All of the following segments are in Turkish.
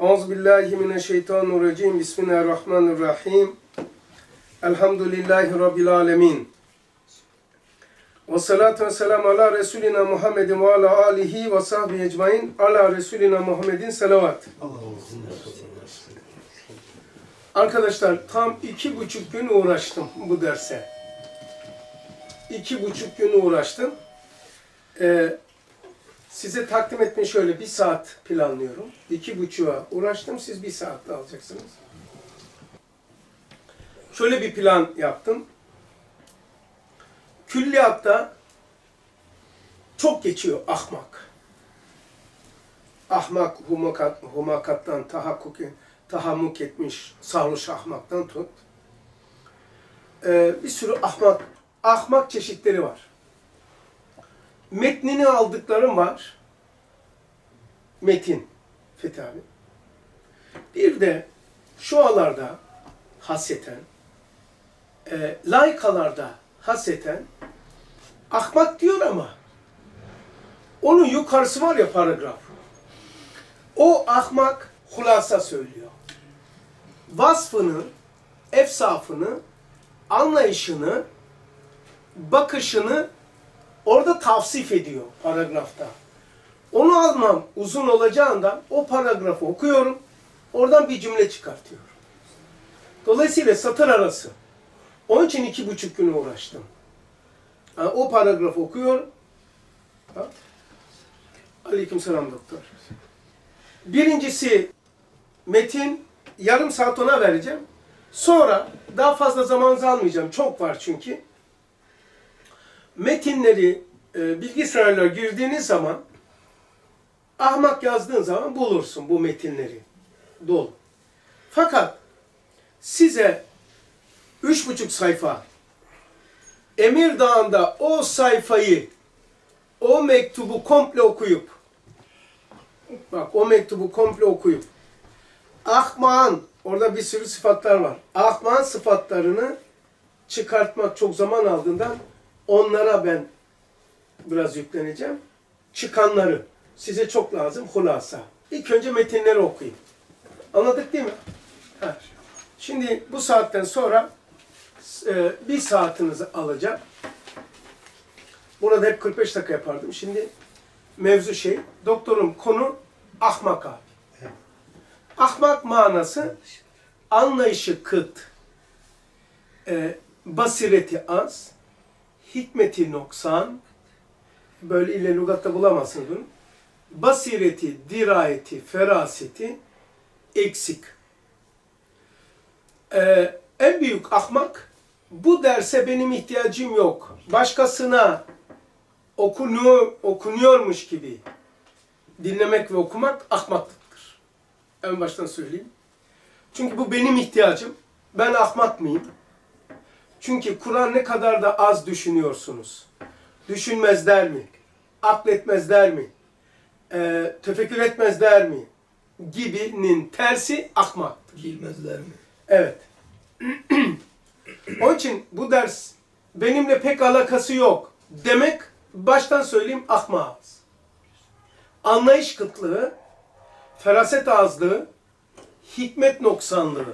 Euzubillahimineşşeytanirracim. Bismillahirrahmanirrahim. Elhamdülillahi Rabbil alemin. Ve salatu ve selamu ala Resulina Muhammedin ve ala alihi ve sahbihi ecmain. Ala Resulina Muhammedin selavat. Arkadaşlar tam 2,5 gün uğraştım bu derse. 2,5 gün uğraştım. Size takdim etmeyi şöyle 1 saat planlıyorum. 2,5'a uğraştım, siz 1 saatte alacaksınız. Şöyle bir plan yaptım. Külliyatta çok geçiyor ahmak. Ahmak, humakattan tahammuk etmiş, sarhoş ahmaktan tut. Bir sürü ahmak çeşitleri var. Metnini aldıklarım var. Metin, Fethi abi. Bir de şualarda haseten, layıkalarda haseten ahmak diyor ama onun yukarısı var ya paragraf. O ahmak hulasa söylüyor. Vasfını, efsafını, anlayışını, bakışını orada tavsif ediyor paragrafta. Onu almam uzun olacağından o paragrafı okuyorum. Oradan bir cümle çıkartıyorum. Dolayısıyla satır arası. Onun için 2,5 gün uğraştım. Yani o paragrafı okuyorum. Aleykümselam doktor. Birincisi metin, yarım saat ona vereceğim. Sonra daha fazla zamanınızı almayacağım. Çok var çünkü. Metinleri bilgisayarlara girdiğiniz zaman, ahmak yazdığın zaman bulursun bu metinleri. Dolu. Fakat size 3,5 sayfa Emir Dağı'nda o sayfayı, o mektubu komple okuyup, bak o mektubu komple okuyup, ahmakın, orada bir sürü sıfatlar var. Ahmakın sıfatlarını çıkartmak çok zaman aldığından onlara ben biraz yükleneceğim. Çıkanları size çok lazım hulasa. İlk önce metinleri okuyayım. Anladık değil mi? Ha. Şimdi bu saatten sonra 1 saatinizi alacağım. Burada hep 45 dakika yapardım. Şimdi mevzu doktorum konu ahmak abi. Ahmak manası anlayışı kıt, basireti az, hikmeti noksan, böyle ile lügatta bulamazsınız bunu. Basireti, dirayeti, feraseti eksik. En büyük ahmak, bu derse benim ihtiyacım yok. Başkasına okunuyormuş gibi dinlemek ve okumak ahmaklıktır. En baştan söyleyeyim. Çünkü bu benim ihtiyacım. Ben ahmak mıyım? Çünkü Kur'an ne kadar da az düşünüyorsunuz. Düşünmezler mi? Akletmezler mi? Tefekkür etmezler mi? Gibinin tersi ahmaktır. Bilmezler mi? Evet. Onun için bu ders benimle pek alakası yok demek, baştan söyleyeyim, ahmağız. Anlayış kıtlığı, feraset azlığı, hikmet noksanlığı.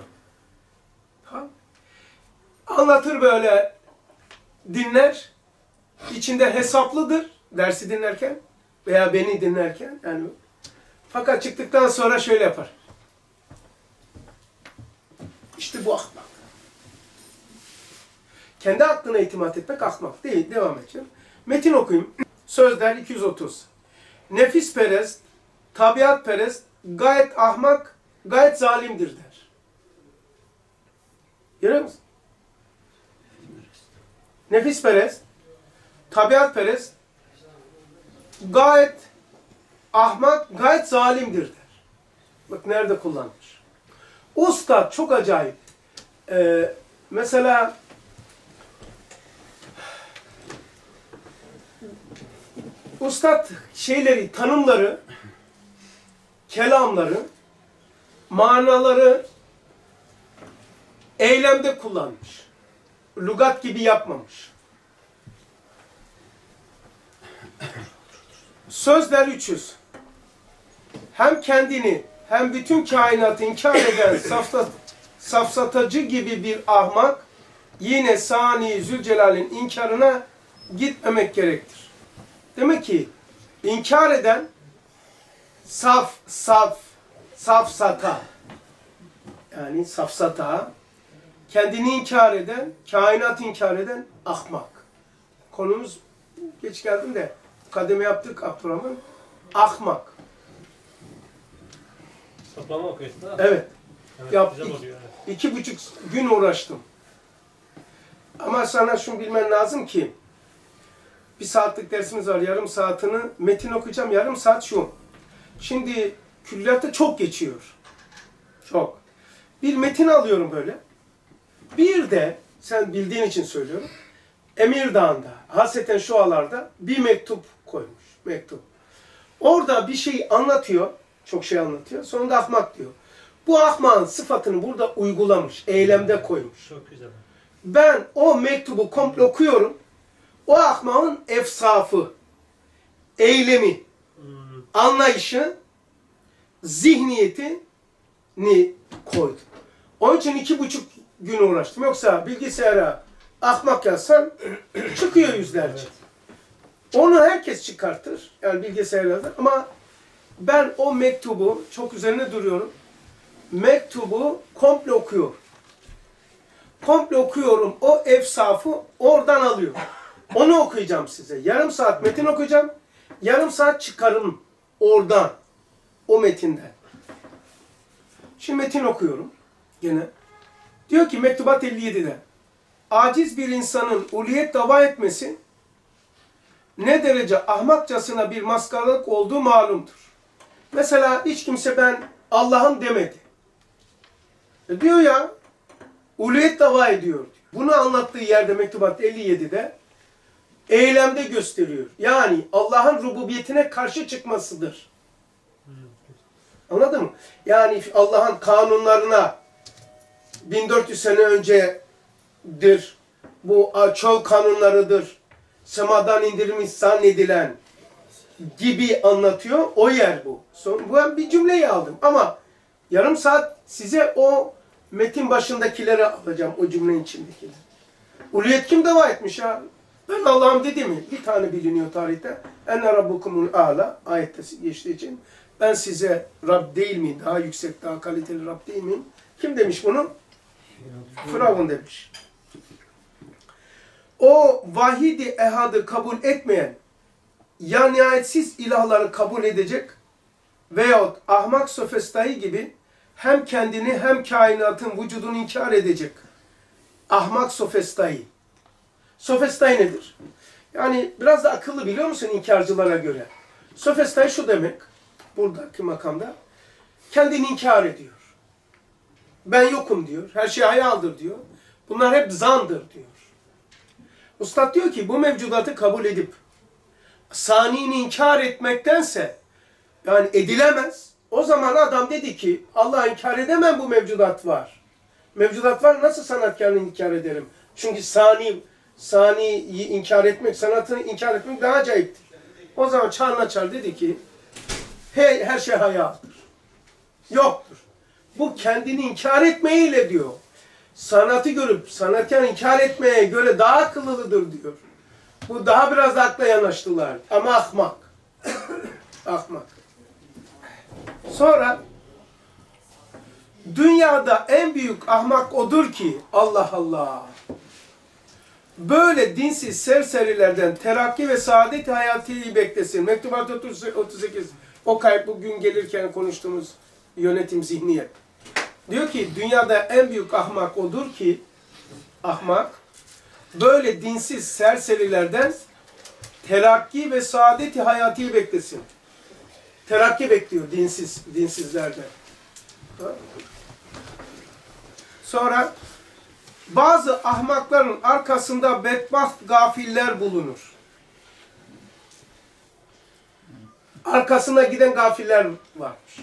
Anlatır böyle, dinler, içinde hesaplıdır dersi dinlerken veya beni dinlerken. Yani, fakat çıktıktan sonra şöyle yapar. İşte bu ahmak. Kendi aklına itimat etmek ahmak değil. Devam edeceğim. Metin okuyayım. Sözler 230. Nefisperest, tabiatperest, gayet ahmak, gayet zalimdir der. Görüyor musun? Nefisperest, tabiatperest, gayet ahmak, gayet zalimdir der. Bak nerede kullanmış. Usta çok acayip. Mesela ustad tanımları, kelamları, manaları eylemde kullanmış. Lügat gibi yapmamış. Sözler 300. Hem kendini hem bütün kainatı inkar eden safsatacı gibi bir ahmak yine Sani Zülcelal'in inkarına gitmemek gerektir. Demek ki inkar eden safsata, yani safsata, kendini inkar eden, kainat inkar eden ahmak. Konumuz geç geldim de kademe yaptık Abdurrahman. Ahmak. Toplama okuyorsun ha? Evet. Evet, Yaptık. güzel oluyor, evet. 2,5 gün uğraştım. Ama sana şunu bilmen lazım ki bir saatlik dersimiz var. Yarım saatini metin okuyacağım. Yarım saat şu. Şimdi külliyatta çok geçiyor. Çok. Bir metin alıyorum böyle. Bir de sen bildiğin için söylüyorum. Emirdağ'ında, hasreten şu alarda bir mektup koymuş. Mektup. Orada bir şey anlatıyor. Çok şey anlatıyor. Sonunda ahmak diyor. Bu ahmakın sıfatını burada uygulamış. Eylemde koymuş. Çok güzel. Ben o mektubu komple okuyorum. O ahmakın efsafı, eylemi, anlayışı, zihniyetini koydum. Onun için 2,5 gün uğraştım. Yoksa bilgisayara ahmak yazsan çıkıyor yüzlerce. Onu herkes çıkartır. Yani bilgisayarlarda. Ama ben o mektubu, çok üzerine duruyorum. Mektubu komple okuyorum. Komple okuyorum. O efsafı oradan alıyorum. Onu okuyacağım size. Yarım saat metin okuyacağım. Yarım saat çıkarım oradan. O metinden. Şimdi metin okuyorum. Gene. Diyor ki Mektubat 57'de. Aciz bir insanın uliyet dava etmesi ne derece ahmakçasına bir maskaralık olduğu malumdur. Mesela hiç kimse ben Allah'ım demedi. Diyor ya, uluyet dava ediyor. Bunu anlattığı yerde Mektubat 57'de eylemde gösteriyor. Yani Allah'ın rububiyetine karşı çıkmasıdır. Anladın mı? Yani Allah'ın kanunlarına 1400 sene öncedir. Bu çöl kanunlarıdır. Semadan indirilmiş zannedilen gibi anlatıyor. O yer bu. Ben bir cümleyi aldım ama yarım saat size o metin başındakileri alacağım, o cümlenin içindekileri. Uluyet kim dava etmiş ya? Ben Allah'ım dedi mi? Bir tane biliniyor tarihte. Enne rabbukumul a'la ayette geçtiği için. Ben size Rab değil miyim? Daha yüksek, daha kaliteli Rab değil miyim? Kim demiş bunu? Firavun demiş. O vahidi ehadı kabul etmeyen, ya nihayetsiz ilahları kabul edecek veyahut ahmak sofistayı gibi hem kendini hem kainatın vücudunu inkar edecek. Ahmak sofistayı. Sofistayı nedir? Yani biraz da akıllı biliyor musun inkarcılara göre? Sofistayı şu demek, buradaki makamda, kendini inkar ediyor. Ben yokum diyor, her şey hayaldir diyor. Bunlar hep zandır diyor. Üstad diyor ki bu mevcudatı kabul edip saniyini inkar etmektense, yani edilemez. O zaman adam dedi ki Allah'ı inkar edemem, bu mevcudat var. Mevcudat var, nasıl sanatkarını inkar ederim? Çünkü saniyi inkar etmek, sanatını inkar etmek daha acayiptir. O zaman Çarnaçar dedi ki her şey hayaldir. Yoktur. Bu kendini inkar etmeyle diyor. Sanatı görüp sanatkarı inkar etmeye göre daha akıllıdır diyor. Bu daha biraz da akla yanaştılar. Ama ahmak. Ahmak. Sonra dünyada en büyük ahmak odur ki Allah Allah. Böyle dinsiz serserilerden terakki ve saadet hayatıyı beklesin. Mektubat 38. O kayıp bugün gelirken konuştuğumuz yönetim zihniyet. Diyor ki dünyada en büyük ahmak odur ki ahmak böyle dinsiz serserilerden terakki ve saadeti hayatıyı beklesin. Terakki bekliyor dinsizlerden. Sonra bazı ahmakların arkasında bedbaht gafiller bulunur. Arkasına giden gafiller varmış.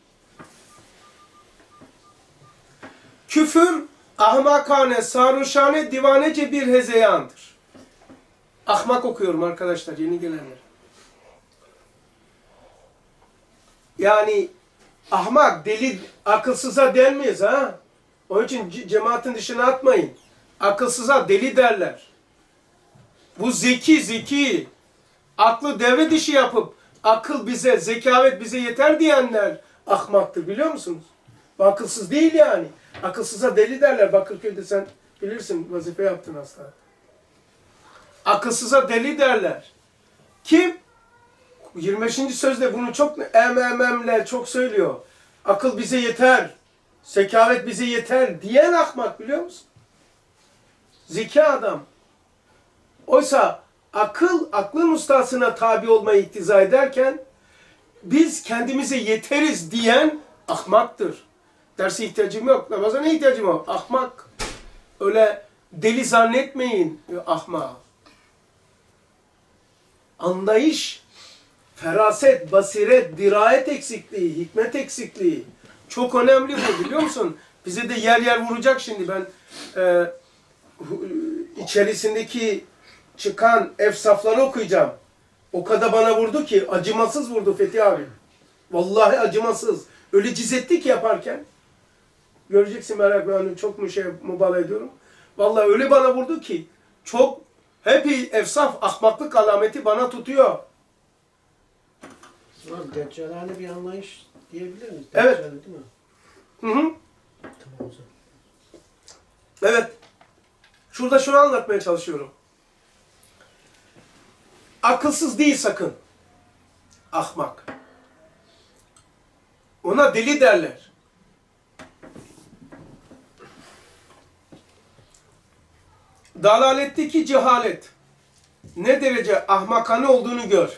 Küfür, ahmakane, sarhoşane, divanece bir hezeyandır. Ahmak okuyorum arkadaşlar, yeni gelenler. Yani Ahmak, deli, akılsıza denmeyiz ha. Onun için cemaatin dışına atmayın. Akılsıza deli derler. Bu zeki. Aklı devre dışı yapıp akıl bize, zekavet bize yeter diyenler ahmaktır, biliyor musunuz? Bu akılsız değil yani. Akılsıza deli derler. Bakırköy'de sen bilirsin, vazife yaptın hasta. Akılsıza deli derler. Kim? 25. sözde bunu çok emmemle çok söylüyor. Akıl bize yeter, zekavet bize yeter diyen ahmak, biliyor musun? Zeki adam. Oysa akıl, aklın ustasına tabi olmayı iktiza ederken biz kendimize yeteriz diyen ahmaktır. Derse ihtiyacım yok, namaza ne ihtiyacım yok? Ahmak. Öyle deli zannetmeyin ahmak. Anlayış, feraset, basiret, dirayet eksikliği, hikmet eksikliği. Çok önemli bu, biliyor musun? Bize de yer yer vuracak şimdi. Ben içerisindeki çıkan efsafları okuyacağım. O kadar bana vurdu ki, acımasız vurdu Fethi abi. Vallahi acımasız. Öyle cizetti ki yaparken. Göreceksin, merak etme, çok mübalağa ediyorum. Vallahi öyle bana vurdu ki, çok hep efsaf, ahmaklık alameti bana tutuyor. Deccalane bir anlayış diyebilir miyiz? Evet. Deccale, değil mi? Hı. Tamam hocam. Evet. Şurada şunu anlatmaya çalışıyorum. Akılsız değil sakın. Ahmak. Ona deli derler. Dalaletteki cehalet ne derece ahmakane olduğunu gör.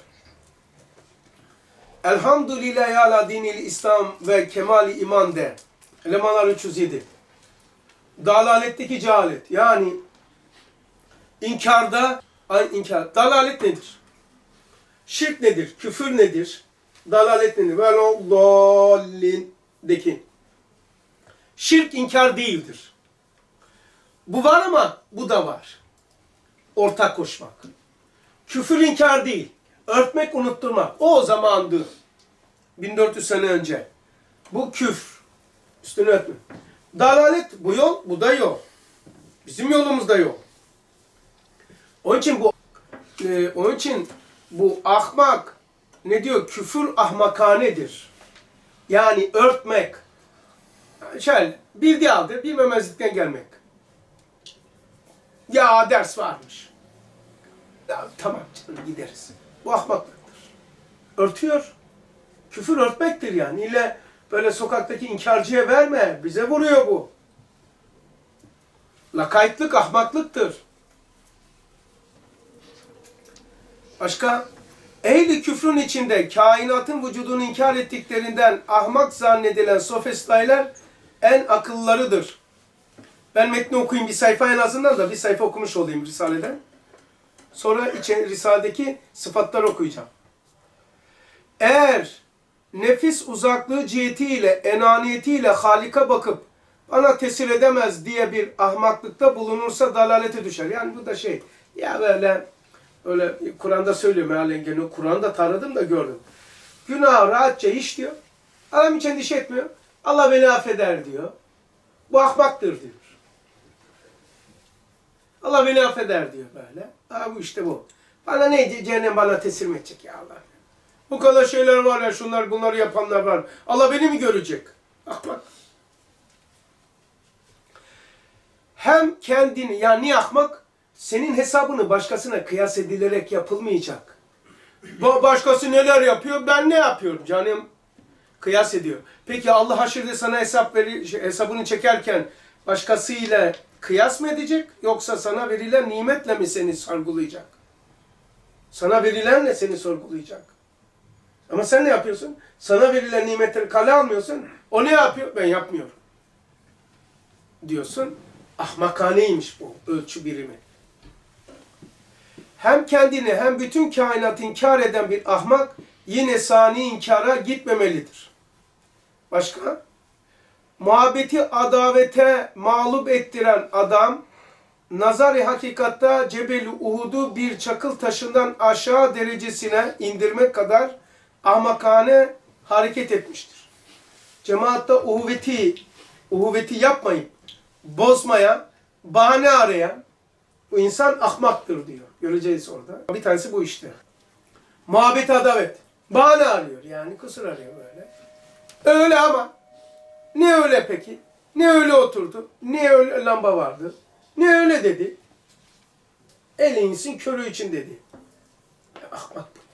Elhamdülillahi ala dinil İslam ve kemali iman de. Elemanlar 307. Dalaletteki cehalet. Yani inkarda, inkar. Dalalet nedir? Şirk nedir? Küfür nedir? Dalalet nedir? Velallindeki. Şirk inkar değildir. Bu var ama bu da var. Ortak koşmak. Küfür inkar değil. Örtmek, unutturmak. O zamandı. 1400 sene önce. Bu küfür. Üstünü örtme. Dalalet bu yol, bu da yol. Bizim yolumuzda yol. Onun için bu ahmak ne diyor? Küfür ahmakanedir. Yani örtmek. Şöyle bildiği halde bilmemezlikten gelmek. Ya ders varmış. Ya tamam canım gideriz. Bu ahmaklıktır. Örtüyor. Küfür örtmektir yani. İlle böyle sokaktaki inkarcıya verme. Bize vuruyor bu. Lakaytlık ahmaklıktır. Başka? Ehli küfrün içinde kainatın vücudunu inkar ettiklerinden ahmak zannedilen sofistaylar en akıllılarıdır. Ben metni okuyayım bir sayfa, en azından da bir sayfa okumuş olayım Risale'den. Sonra Risale'deki sıfatları okuyacağım. Eğer nefis uzaklığı cihetiyle, enaniyetiyle Halik'a bakıp bana tesir edemez diye bir ahmaklıkta bulunursa dalalete düşer. Yani bu da ya böyle öyle Kur'an'da söylüyor mealen gene. Kur'an'da taradım da gördüm. Günah rahatça iş diyor. Adam hiç endişe etmiyor. Allah beni affeder diyor. Bu ahmaktır diyor. Allah beni affeder diyor böyle. Bu işte bu. Bana ne cehennem bana tesir mi edecek ya Allah? Bu kadar şeyler var ya, şunlar bunları yapanlar var. Allah beni mi görecek? Ahmak. Hem kendini, yani niye ahmak? Senin hesabını başkasına kıyas edilerek yapılmayacak. Başkası neler yapıyor, ben ne yapıyorum canım? Kıyas ediyor. Peki Allah haşirde sana hesabını çekerken başkasıyla kıyas mı edecek? Yoksa sana verilen nimetle mi seni sorgulayacak? Sana verilenle seni sorgulayacak. Ama sen ne yapıyorsun? Sana verilen nimetleri kale almıyorsun. O ne yapıyor? Ben yapmıyorum. Diyorsun. Ahmakaneymiş bu ölçü birimi. Hem kendini hem bütün kainatı inkar eden bir ahmak yine sani inkara gitmemelidir. Başka? Muhabbeti adavete mağlup ettiren adam, nazar-ı hakikatta Cebel-i Uhud'u bir çakıl taşından aşağı derecesine indirmek kadar ahmakane hareket etmiştir. cemaatta uhuvveti yapmayıp bozmaya bahane arayan bu insan ahmaktır diyor. Göreceğiz orada. Bir tanesi bu işte. Muhabbet adavet. Bahane arıyor yani kusur arıyor böyle. Öyle ama. Ne öyle peki? Ne öyle oturdu? Ne öyle lamba vardı? Ne öyle dedi? Eli insin körü için dedi. Ahmak bu.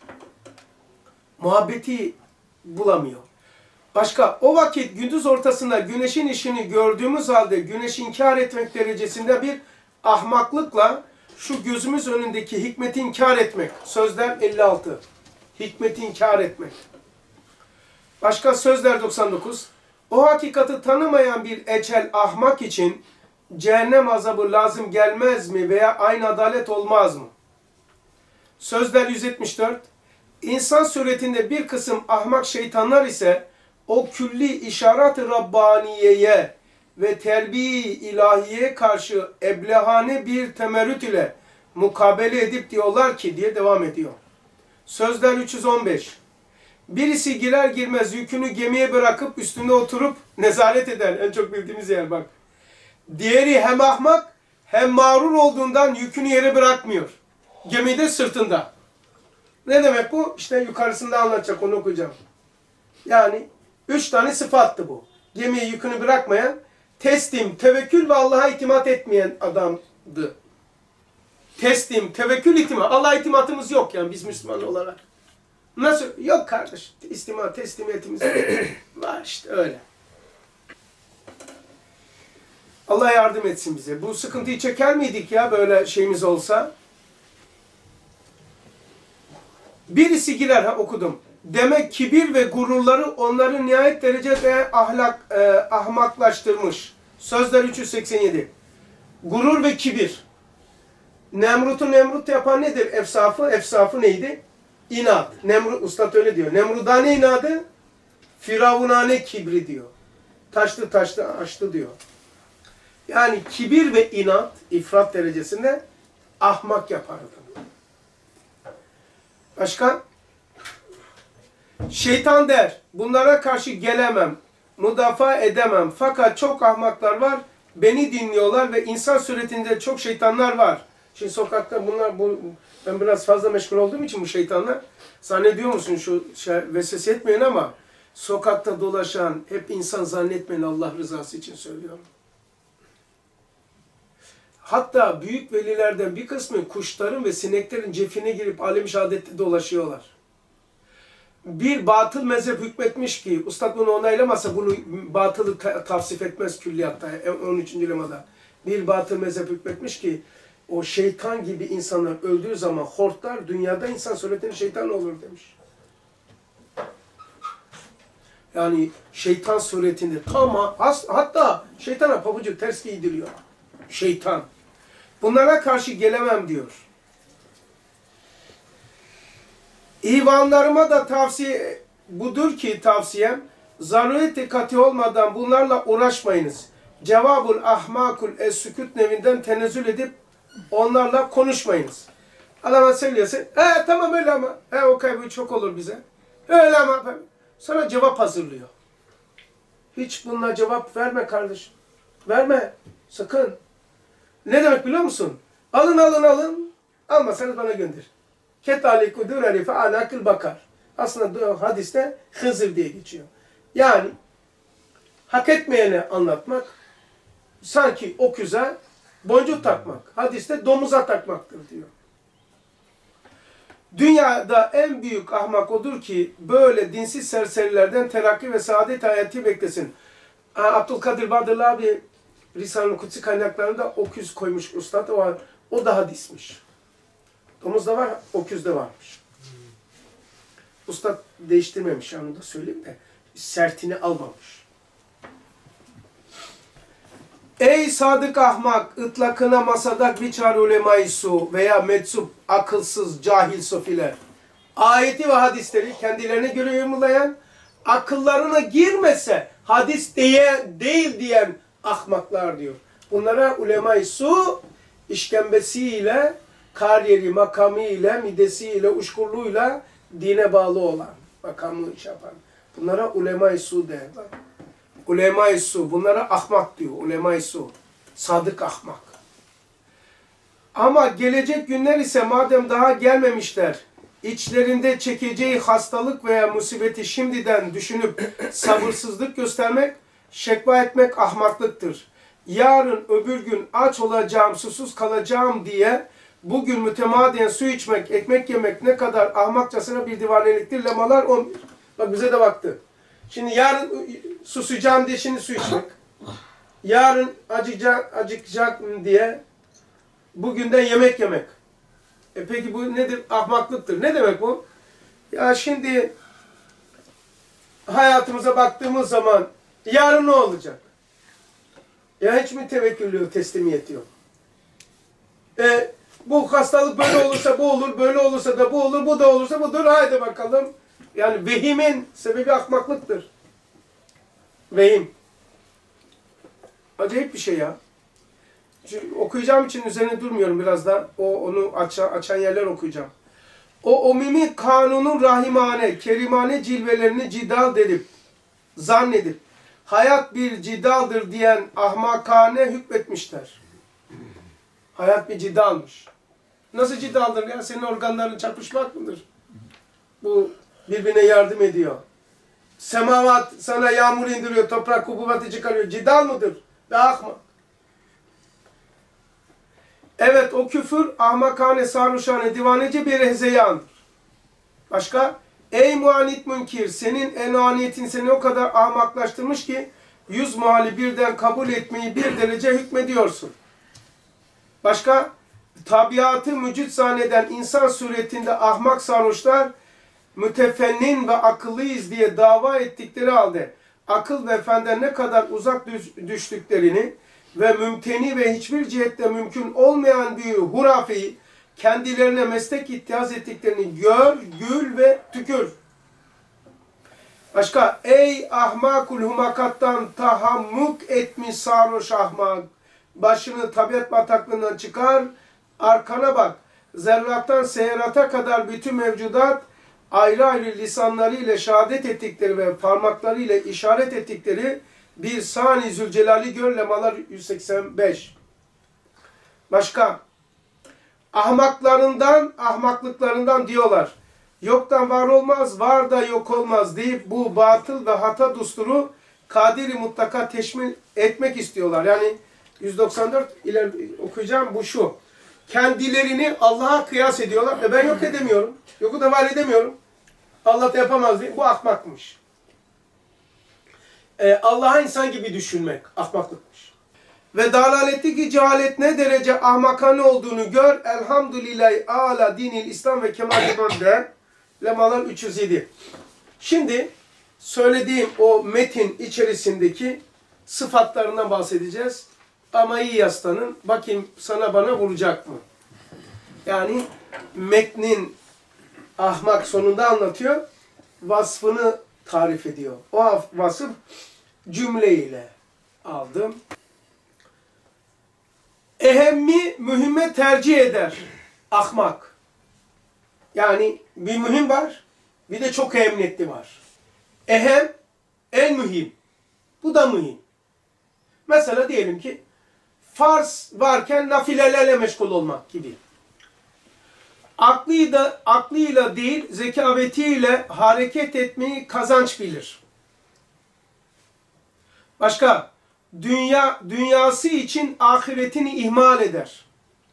Muhabbeti bulamıyor. Başka, o vakit gündüz ortasında güneşin ışığını gördüğümüz halde güneşi inkar etmek derecesinde bir ahmaklıkla şu gözümüz önündeki hikmeti inkar etmek. Sözler 56. Hikmeti inkar etmek. Başka Sözler 99. O hakikati tanımayan bir ecel ahmak için cehennem azabı lazım gelmez mi veya aynı adalet olmaz mı? Sözler 174. İnsan suretinde bir kısım ahmak şeytanlar ise o külli işaret-i Rabbaniye'ye ve terbiye-i ilahiyeye karşı eblehane bir temerrüt ile mukabele edip diyorlar ki diye devam ediyor. Sözler 315. Birisi girer girmez yükünü gemiye bırakıp üstünde oturup nezaret eder. En çok bildiğimiz yer bak. Diğeri hem ahmak hem mağrur olduğundan yükünü yere bırakmıyor. Gemide sırtında. Ne demek bu? İşte yukarısında anlatacak, onu okuyacağım. Yani 3 tane sıfattı bu. Gemiye yükünü bırakmayan, teslim, tevekkül ve Allah'a itimat etmeyen adamdı. Teslim, tevekkül, itimat. Allah'a itimatımız yok yani biz Müslüman olarak. Nasıl? Yok kardeş. Teslimiyetimiz var işte öyle. Allah yardım etsin bize. Bu sıkıntıyı çeker miydik ya böyle şeyimiz olsa? Birisi girer, okudum. Demek kibir ve gururları onları nihayet derecede ahmaklaştırmış. Sözler 387. Gurur ve kibir. Nemrut'u Nemrut yapan nedir? Efsafı neydi? İnat. Nemrut, Ustad öyle diyor. Nemrudane inadı, Firavunane kibri diyor. Taştı açtı diyor. Yani kibir ve inat, ifrat derecesinde ahmak yapar adam. Başka? Şeytan der, bunlara karşı gelemem, müdafaa edemem. Fakat çok ahmaklar var, beni dinliyorlar ve insan suretinde çok şeytanlar var. Şimdi sokakta ben biraz fazla meşgul olduğum için bu şeytanlar, zannediyor musun vesvese etmeyin ama sokakta dolaşan hep insan zannetmeyin, Allah rızası için söylüyorum. Hatta büyük velilerden bir kısmı kuşların ve sineklerin cefine girip alem-i şehadette dolaşıyorlar. Bir batıl mezhep hükmetmiş ki, Ustad bunu onaylamasa bunu batılı tavsif etmez külliyatta, 13. lemada. Bir batıl mezhep hükmetmiş ki, o şeytan gibi insanlar öldüğü zaman hortlar, dünyada insan suretinde şeytan olur demiş. Yani şeytan suretinde hatta şeytana pabucu ters giydiriyor. Şeytan. Bunlara karşı gelemem diyor. İvanlarıma da budur ki tavsiyem, zaruret-i kati olmadan bunlarla uğraşmayınız. Cevabul ahmakul es-sükut nevinden tenezzül edip onlarla konuşmayınız. Adama söylüyorsun, tamam öyle ama, o kaybı çok olur bize. Öyle ama, sana cevap hazırlıyor. Hiç bununla cevap verme kardeşim. Verme, sakın. Ne demek biliyor musun? Alın. Almasanız bana gönder. Ketali kudur herife alakıl bakar. Aslında hadiste Hızır diye geçiyor. Yani hak etmeyene anlatmak, sanki öküze boncuk takmak. Hadiste domuza takmaktır diyor. Dünyada en büyük ahmak odur ki böyle dinsiz serserilerden terakki ve saadet hayatı beklesin. Abdülkadir Badırlı abi Risale-i Kutsi kaynaklarında öküz koymuş ustad. O da hadismiş. Domuz da var, öküz de varmış. Ustad değiştirmemiş, onu da söyleyeyim de. Sertini almamış. Ey sadık ahmak, ıtlakına masadak biçar ulemayı su veya metsup, akılsız, cahil sofiler. Ayeti ve hadisleri kendilerine göre yorumlayan, akıllarına girmese hadis değil diyen ahmaklar diyor. Bunlara ulema-i su işkembesiyle, kariyeri, makamıyla, midesiyle, uşkurluğuyla dine bağlı olan, makamı iş yapan Bunlara ulema-i su der. Ulema-i su. Bunlara ahmak diyor. Ulema-i su. Sadık ahmak. Ama gelecek günler ise madem daha gelmemişler, içlerinde çekeceği hastalık veya musibeti şimdiden düşünüp sabırsızlık göstermek, şekva etmek ahmaklıktır. Yarın öbür gün aç olacağım, susuz kalacağım diye bugün mütemadiyen su içmek, ekmek yemek ne kadar ahmakçasına bir divaneliktir. Lemalar 11. Bak bize de baktı. Şimdi yarın susacağım diye şimdi su içmek. Yarın acıkacak diye bugünden yemek yemek. Peki bu nedir? Ahmaklıktır. Ne demek bu? Ya şimdi hayatımıza baktığımız zaman yarın ne olacak? Ya hiç mi tevekkül yok, teslimiyet yok? Bu hastalık böyle olursa bu olur, böyle olursa da bu olur, bu da olursa budur. Haydi bakalım. Yani vehimin sebebi ahmaklıktır. Vehim. Acayip bir şey ya. Çünkü okuyacağım için üzerine durmuyorum biraz da. Onu açan yerler okuyacağım. O umumi kanunun rahimane, kerimane cilvelerini cidal edip, zannedip, hayat bir cidaldır diyen ahmakane hükmetmişler. Hayat bir cidalmış. Nasıl cidaldır ya? Senin organların çarpışmak mıdır? Bu birbirine yardım ediyor. Semavat sana yağmur indiriyor, toprak hububatı çıkarıyor. Cidal mıdır? Ve ahmak. Evet, o küfür ahmakane, sarhoşane, divanece bir hezeyandır. Başka? Ey muanit münkir, senin enaniyetin seni o kadar ahmaklaştırmış ki 100 muhali birden kabul etmeyi bir derece hükmediyorsun. Başka? Tabiatı mücit zanneden insan suretinde ahmak sarhoşlar mütefennin ve akıllıyız diye dava ettikleri halde akıl ve fenden ne kadar uzak düştüklerini ve mümteni ve hiçbir cihette mümkün olmayan bir hurafeyi kendilerine meslek ittihaz ettiklerini gör, gül ve tükür. Başka, ey ahmakul humakattan tahammuk etmiş sarhoş ahmak, başını tabiat bataklığından çıkar, arkana bak, zerrattan seyrata kadar bütün mevcudat, ayrı ayrı lisanlarıyla şehadet ettikleri ve parmaklarıyla işaret ettikleri bir sani Zülcelal'i gör. Lemalar 185. Başka, ahmaklıklarından diyorlar. Yoktan var olmaz, var da yok olmaz deyip bu batıl ve hata dusturu kadiri mutlaka teşmil etmek istiyorlar. Yani 194 ileri okuyacağım bu şu. Kendilerini Allah'a kıyas ediyorlar. Ben yok edemiyorum. Yoku da var edemiyorum. Allah da yapamaz diye. Bu ahmakmış. Allah'a insan gibi düşünmek ahmaklıkmış. Ve dalaletteki cehalet ne derece ahmakane olduğunu gör. Elhamdülillahi ala dinil İslam ve kemal de Lemalar 307. Şimdi söylediğim o metin içerisindeki sıfatlarından bahsedeceğiz. Ama iyi yaslanın. Bakayım sana bana vuracak mı? Yani metnin ahmak sonunda anlatıyor. Vasfını tarif ediyor. O vasıf cümleyle aldım. Ehemmi mühimme tercih eder. Ahmak. Yani bir mühim var. Bir de çok ehemmiyetli var. Ehem en mühim. Bu da mühim. Mesela diyelim ki farz varken nafilelerle meşgul olmak gibi. Aklıyla değil, zekavetiyle hareket etmeyi kazanç bilir. Başka, dünyası için ahiretini ihmal eder.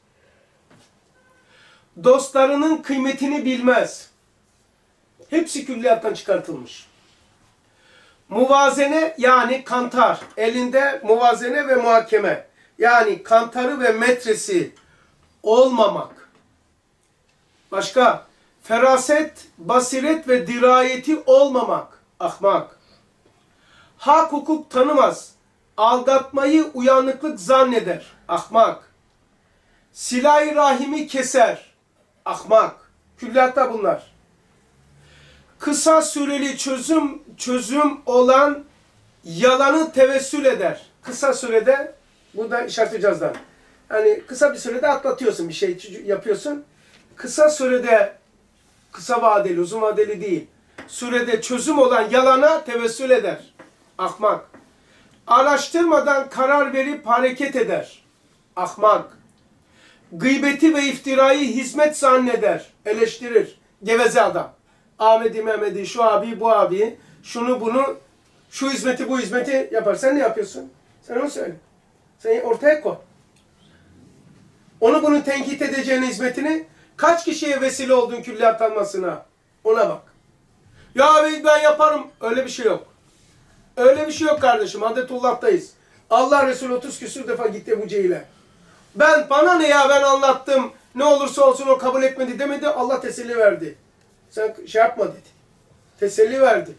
Dostlarının kıymetini bilmez. Hepsi külliyattan çıkartılmış. Muvazene yani kantar, elinde muvazene ve muhakeme. Yani kantarı ve metresi olmamak. Başka, feraset, basiret ve dirayeti olmamak, ahmak. Hak hukuk tanımaz, aldatmayı uyanıklık zanneder, ahmak. Silah-ı rahimi keser, ahmak. Külliyatta bunlar. Kısa süreli çözüm olan yalanı tevessül eder. Kısa sürede, burada işaretleyeceğiz daha. Yani kısa bir sürede atlatıyorsun, bir şey yapıyorsun. Kısa sürede, kısa vadeli, uzun vadeli değil. sürede çözüm olan yalana tevessül eder. Ahmak. Araştırmadan karar verip hareket eder. Ahmak. Gıybeti ve iftirayı hizmet zanneder. Eleştirir. Geveze adam. Ahmet'i, Mehmet'i, şu abi, bu abi, şunu bunu, şu hizmeti, bu hizmeti yapar. Sen ne yapıyorsun? Sen onu söyle. Sen ortaya koy. Onu bunu tenkit edeceğin hizmetini kaç kişiye vesile oldun külliyat almasına? Ona bak. Ya abi ben yaparım. Öyle bir şey yok. Öyle bir şey yok kardeşim. Hadetullah'tayız. Allah Resulü 30 küsur defa gitti Ebu Cehil'e. Bana ne ya, ben anlattım. Ne olursa olsun o kabul etmedi demedi. Allah teselli verdi. Sen şey yapma dedi. Teselli verdi.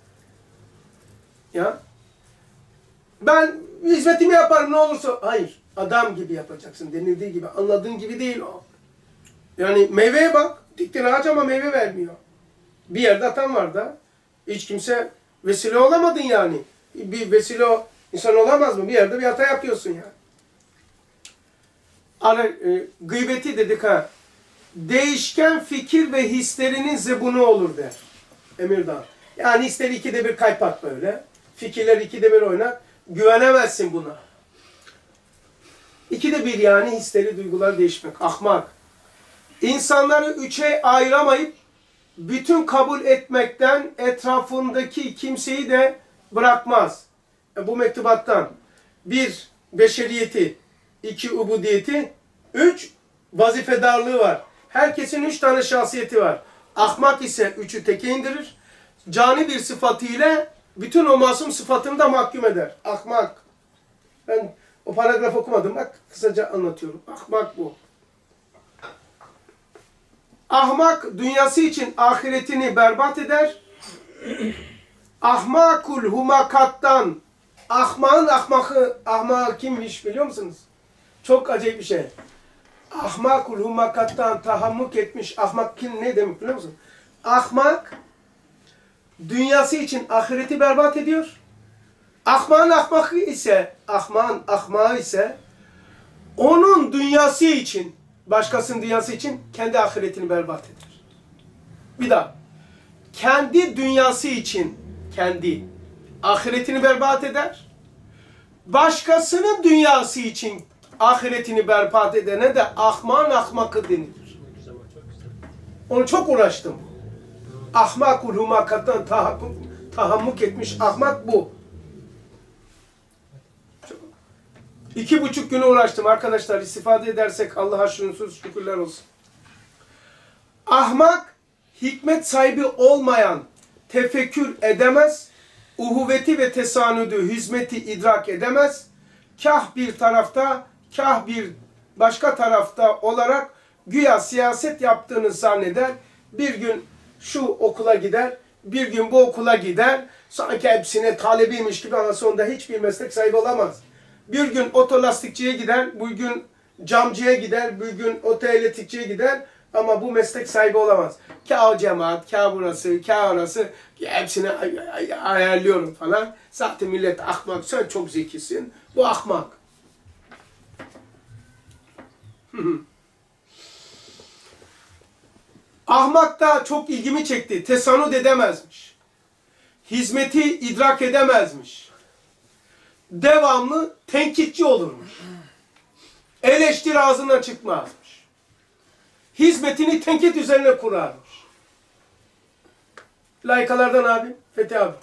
Ya. Ben hizmetimi yaparım ne olursa. Hayır. Adam gibi yapacaksın. Denildiği gibi. Anladığın gibi değil o. Yani meyveye bak. Diktin ağaç ama meyve vermiyor. Bir yerde atan var da. Hiç kimse vesile olamadın yani. Bir vesile insan olamaz mı? Bir yerde bir hata yapıyorsun ya. Gıybeti dedik ha. Değişken fikir ve hislerinin zebunu olur der. Emirdağ. Yani hisleri ikide bir kaypak böyle. Fikirler ikide bir oynar. Güvenemezsin buna. İkide bir yani hisleri, duygular değişmek. Ahmak. İnsanları üçe ayıramayıp bütün kabul etmekten etrafındaki kimseyi de bırakmaz. Bu mektubattan. 1. Beşeriyeti. 2. Ubudiyeti. 3. Vazifedarlığı var. Herkesin 3 tane şahsiyeti var. Ahmak ise 3'ü teke indirir. Cani bir sıfatıyla bütün o masum sıfatını da mahkum eder. Ahmak. Ben o paragraf okumadım. Bak kısaca anlatıyorum. Ahmak bu. Ahmak dünyası için ahiretini berbat eder. Ahmakul humakattan. Ahmağın ahmağı kimmiş biliyor musunuz? Çok acayip bir şey. Ahmakul humakattan tahammuk etmiş. Ahmak kim ne demek biliyor musun? Ahmak dünyası için ahireti berbat ediyor. Ahmağın ahmağı ise onun dünyası için, başkasının dünyası için kendi ahiretini berbat eder. Bir daha. Kendi dünyası için kendi ahiretini berbat eder. Başkasının dünyası için ahiretini berbat edene de ahmakı denilir. Onu çok uğraştım. Ahmakul humakattan tahammuk etmiş ahmak bu. 2,5 gün uğraştım arkadaşlar. İstifade edersek Allah'a sonsuz şükürler olsun. Ahmak, hikmet sahibi olmayan, tefekkür edemez, uhuvveti ve tesanüdü, hizmeti idrak edemez, kah bir tarafta, kah bir başka tarafta olarak güya siyaset yaptığını zanneder. Bir gün şu okula gider, bir gün bu okula gider, sanki hepsine talebiymiş gibi ama sonunda hiçbir meslek sahibi olamaz. Bir gün otolastikçiye gider, bir gün camcıya gider, bir gün otoelektrikçiye gider ama bu meslek sahibi olamaz. Kâ o cemaat, kâ burası, kâ orası, hepsini ayarlıyorum falan. Zaten millet ahmak, sen çok zekisin, bu ahmak. Ahmak da çok ilgimi çekti. Tesanüt edemezmiş. Hizmeti idrak edemezmiş. Devamlı tenkitçi olurmuş. Eleştiri ağzından çıkmazmış. Hizmetini tenkit üzerine kurarmış. Layıkalardan abi, Fethi abi.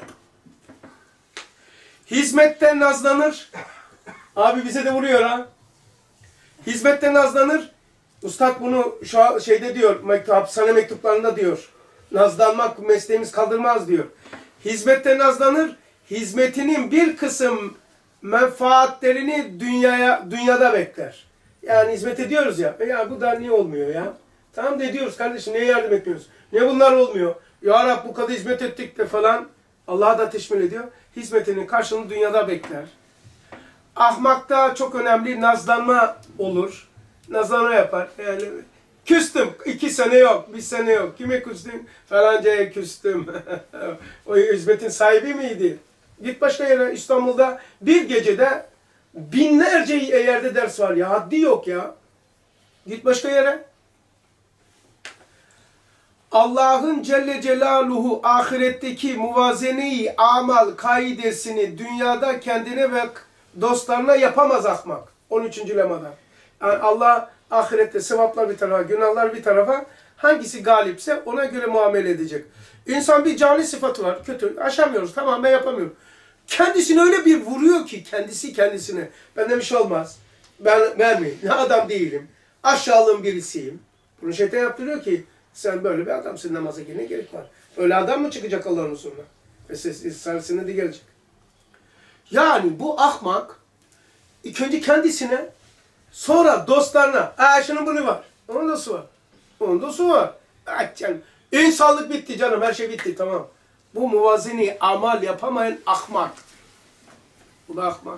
Hizmetten nazlanır. Abi bize de vuruyor ha. Hizmetten nazlanır. Ustad bunu şu şeyde diyor, hapishane mektuplarında diyor. Nazlanmak mesleğimiz kaldırmaz diyor. Hizmetten nazlanır. Hizmetinin bir kısım menfaatlerini dünyada bekler. Yani hizmet ediyoruz ya. Ya bu da niye olmuyor ya? Tamam da ediyoruz kardeşim. Niye yardım etmiyoruz? Niye bunlar olmuyor? Ya Rab bu kadar hizmet ettik de falan. Allah'a da teşmil ediyor. Hizmetinin karşılığını dünyada bekler. Ahmakta çok önemli nazlanma olur. Nazlanma yapar. Yani küstüm. 2 sene yok. 1 sene yok. Kime küstüm? Falancaya küstüm. O hizmetin sahibi miydi? Git başka yere. İstanbul'da bir gecede binlerce yerde ders var ya. Haddi yok ya. Git başka yere. Allah'ın Celle Celaluhu ahiretteki muvazeneyi amal kaidesini dünyada kendine ve dostlarına yapamaz ahmak. 13. lemada. Yani Allah ahirette sevaplar bir tarafa, günahlar bir tarafa, hangisi galipse ona göre muamele edecek. İnsan bir cani sıfatı var, kötü, aşamıyoruz, tamam ben yapamıyorum. Kendisini öyle bir vuruyor ki, kendisi kendisine. Benden bir şey olmaz, ben miyim, ne adam değilim, aşağılığın birisiyim. Bunu şeytan yaptırıyor ki, sen böyle bir adamsın, namaza girmeye gerek var. Öyle adam mı çıkacak Allah'ın huzuruna? Ve İsa'sına de gelecek. Yani bu ahmak, ilk önce kendisine, sonra dostlarına, şunun bunu var, onun da su var, onun da su var. Canım. İnsanlık bitti canım, her şey bitti, tamam. Bu muvazeni amal yapamayan ahmak. Bu da ahmak.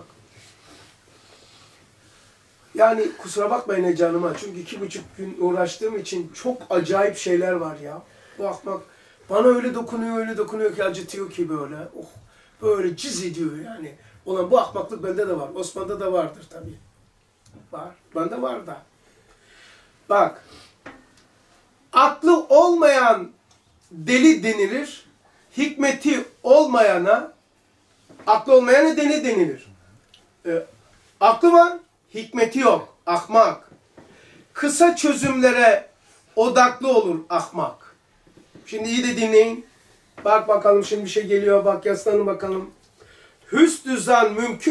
Yani kusura bakmayın canıma, çünkü 2,5 gün uğraştığım için çok acayip şeyler var ya. Bu ahmak bana öyle dokunuyor ki, acıtıyor ki böyle. Oh, böyle ciz ediyor yani. Ulan bu ahmaklık bende de var, Osman'da da vardır tabii. Var, bende var da. Bak, aklı olmayan deli denilir, hikmeti olmayana, aklı olmayana deli denilir. Aklı var, hikmeti yok, ahmak. Kısa çözümlere odaklı olur ahmak. Şimdi iyi de dinleyin. Bak bakalım şimdi bir şey geliyor, bak yaslanın bakalım. Hüsnü zan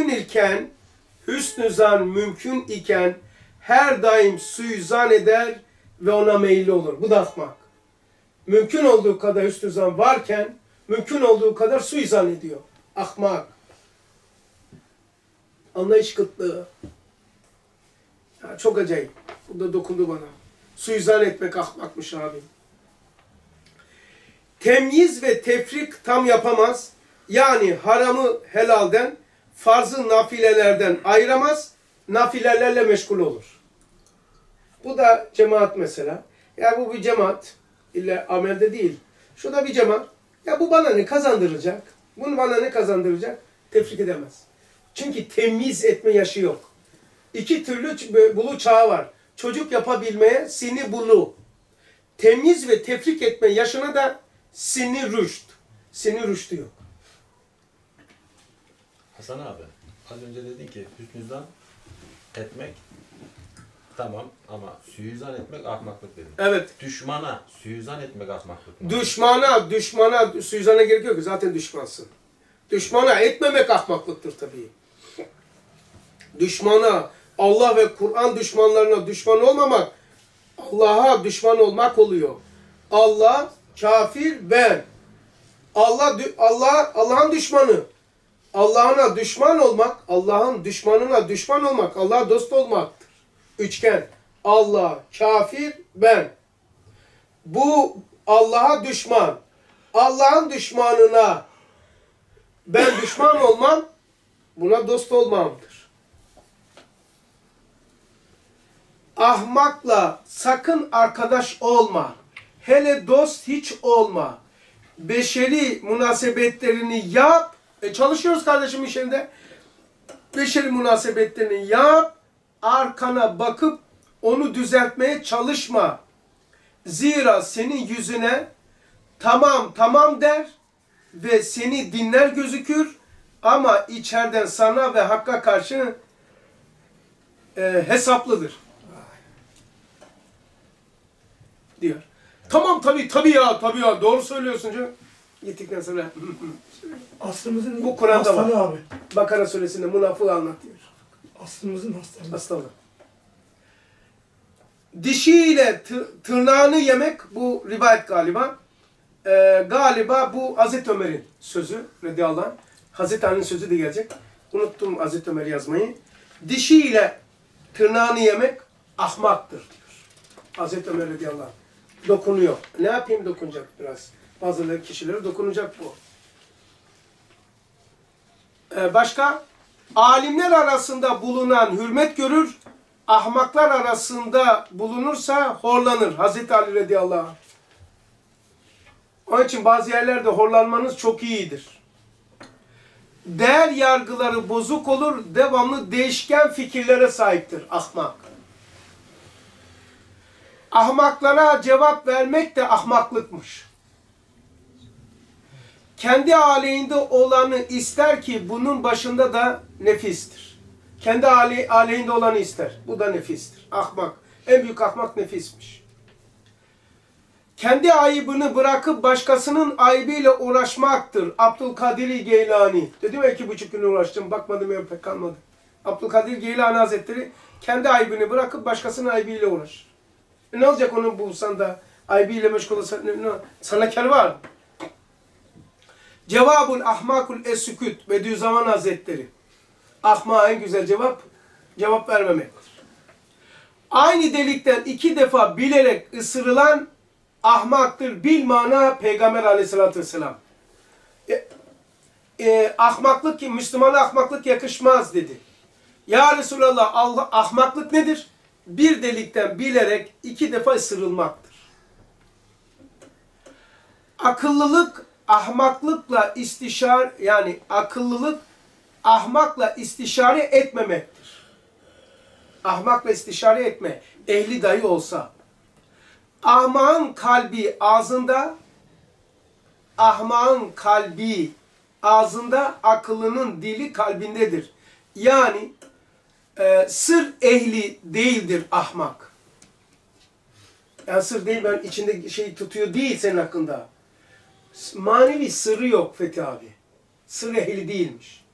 mümkün iken her daim suizan eder ve ona meyilli olur. Bu da ahmak. Mümkün olduğu kadar hüsnü zan varken mümkün olduğu kadar suizan ediyor. Ahmak. Anlayış kıtlığı. Ya çok acayip. Bu da dokundu bana. Suizan etmek ahmakmış abi. Temyiz ve tefrik tam yapamaz. Yani haramı helalden, farzı nafilelerden ayıramaz. Nafilelerle meşgul olur. Bu da cemaat mesela. Ya bu bir cemaat. İlla amelde değil. Şu da bir cemaat. Ya bu bana ne kazandıracak? Bunu bana ne kazandıracak? Tefrik edemez. Çünkü temyiz etme yaşı yok. 2 türlü bulu çağı var. Çocuk yapabilmeye sini bulu. Temyiz ve tefrik etme yaşına da sini rüşt. Sini rüştü yok. Hasan abi, az önce dedin ki hüsnüzan etmek tamam ama suizan etmek ahmaklık dedin. Evet. Düşmana suizan etmek ahmaklık mı? Düşmana suizana gerek yok ki, zaten düşmansın. Düşmana etmemek ahmaklıktır tabii. Düşmana, Allah ve Kur'an düşmanlarına düşman olmamak, Allah'a düşman olmak oluyor. Allah, kafir, ben. Allah'ın düşmanı. Allah'ına düşman olmak, Allah'ın düşmanına düşman olmak, Allah'a dost olmaktır. Üçgen. Allah, kafir, ben. Bu Allah'a düşman. Allah'ın düşmanına ben düşman olmam, buna dost olmamdır. Ahmakla sakın arkadaş olma. Hele dost hiç olma. Beşeri münasebetlerini yap. Çalışıyoruz kardeşim iş yerinde. Beşeri münasebetlerini yap. Arkana bakıp onu düzeltmeye çalışma. Zira senin yüzüne tamam der ve seni dinler gözükür ama içeriden sana ve Hakk'a karşı hesaplıdır. Diyor. Tamam tabii ya doğru söylüyorsun canım. Gittikten sonra Aslımızın bu Kur'an'da var. hastalığı abi. Bakara suresinde münafığı anlatıyor. Aslımızın hastalığı. Hastalığı. Dişiyle tırnağını yemek, bu rivayet galiba. Galiba bu Hazreti Ömer'in sözü radıyallahu anh. Hazreti Ali'nin sözü de gelecek. Unuttum Hazreti Ömer yazmayı. Dişiyle tırnağını yemek ahmaktır diyor. Hazreti Ömer radıyallahu anh. Dokunuyor. Ne yapayım, dokunacak biraz. Bazı kişilere dokunacak bu. Başka? Alimler arasında bulunan hürmet görür, ahmaklar arasında bulunursa horlanır. Hazreti Ali radıyallahu anh. Onun için bazı yerlerde horlanmanız çok iyidir. Değer yargıları bozuk olur, devamlı değişken fikirlere sahiptir ahmak. Ahmaklara cevap vermek de ahmaklıkmış. Kendi aleyhinde olanı ister ki bunun başında da nefistir. Kendi aleyhinde olanı ister. Bu da nefistir. Ahmak. En büyük ahmak nefismiş. Kendi ayıbını bırakıp başkasının ayıbıyla uğraşmaktır. Abdülkadir Geylani. Dedim ya 2,5 gün uğraştım. Bakmadım ya pek kalmadı. Abdülkadir Geylani Hazretleri kendi ayıbını bırakıp başkasının ayıbıyla uğraşır. Ne olacak onun bulsan da ayıbıyla meşgul olsa? Sana kâr var mı? Cevabul ahmakul esüküt. Bediüzzaman Hazretleri. Ahmağa en güzel cevap vermemektir. Aynı delikten 2 defa bilerek ısırılan ahmaktır. Bilmana Peygamber Aleyhisselatü Vesselam. Ahmaklık, Müslümana ahmaklık yakışmaz dedi. Ya Resulallah, ahmaklık nedir? Bir delikten bilerek 2 defa ısırılmaktır. Akıllılık ahmaklıkla ahmakla istişare etmemektir. Ahmakla istişare etme. Ehli dahi olsa. Ahmağın kalbi ağzında, akıllının dili kalbindedir. Yani sır ehli değildir ahmak. Yani sır değil, ben içinde şey tutuyor değil senin hakkında. Manevi sırrı yok Fethi abi. Sır ehli değilmiş.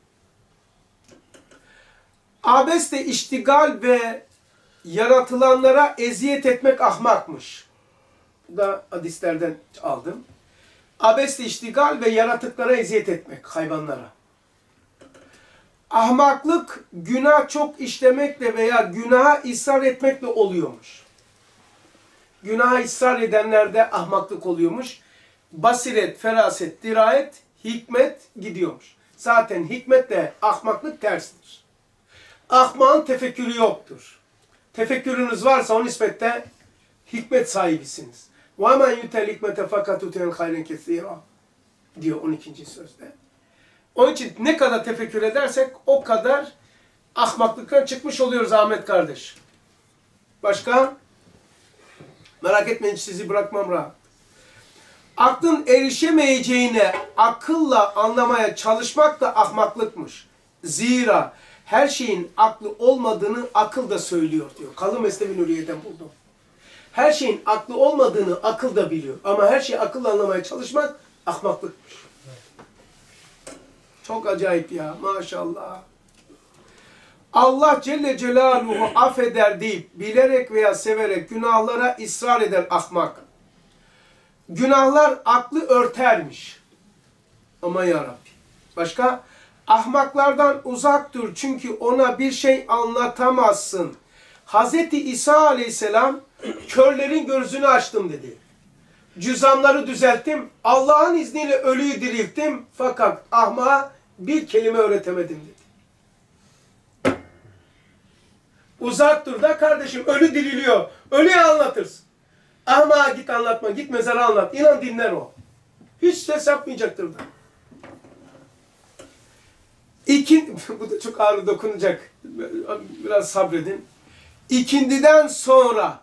Abeste iştigal ve yaratılanlara eziyet etmek ahmakmış. Bu da hadislerden aldım. Abeste iştigal ve yaratıklara eziyet etmek, hayvanlara. Ahmaklık günah çok işlemekle veya günaha ısrar etmekle oluyormuş. Günaha ısrar edenlerde ahmaklık oluyormuş. Basiret, feraset, dirayet, hikmet gidiyormuş. Zaten hikmetle ahmaklık terstir. Ahmağın tefekkürü yoktur. Tefekkürünüz varsa o nispette hikmet sahibisiniz. وَمَنْ يُتَلْ hikmete fakat uteyen hayren kesira diyor 12. sözde. Onun için ne kadar tefekkür edersek o kadar ahmaklıktan çıkmış oluyoruz Ahmet kardeş. Başka? Merak etmeyin, sizi bırakmam rahat. Aklın erişemeyeceğine akılla anlamaya çalışmak da ahmaklıkmış. Zira her şeyin aklı olmadığını akıl da söylüyor diyor. Kalın Mesnevi Nuriye'den buldum. Her şeyin aklı olmadığını akıl da biliyor. Ama her şeyi akılla anlamaya çalışmak ahmaklıkmış. Çok acayip ya, maşallah. Allah Celle Celaluhu affeder deyip bilerek veya severek günahlara ısrar eder ahmak. Günahlar aklı örtermiş. Aman yarabbi. Başka? Ahmaklardan uzak dur çünkü ona bir şey anlatamazsın. Hz. İsa Aleyhisselam körlerin gözünü açtım dedi. Cüzamları düzelttim. Allah'ın izniyle ölüyü dirilttim. Fakat ahmağa bir kelime öğretemedim dedi. Uzak dur da kardeşim, ölü diriliyor. Ölüye anlatırsın. Ahmağa git anlatma. Git mezara anlat. İnan dinler o. Hiç ses yapmayacaktır da. Bu da çok ağır dokunacak. Biraz sabredin. İkindiden sonra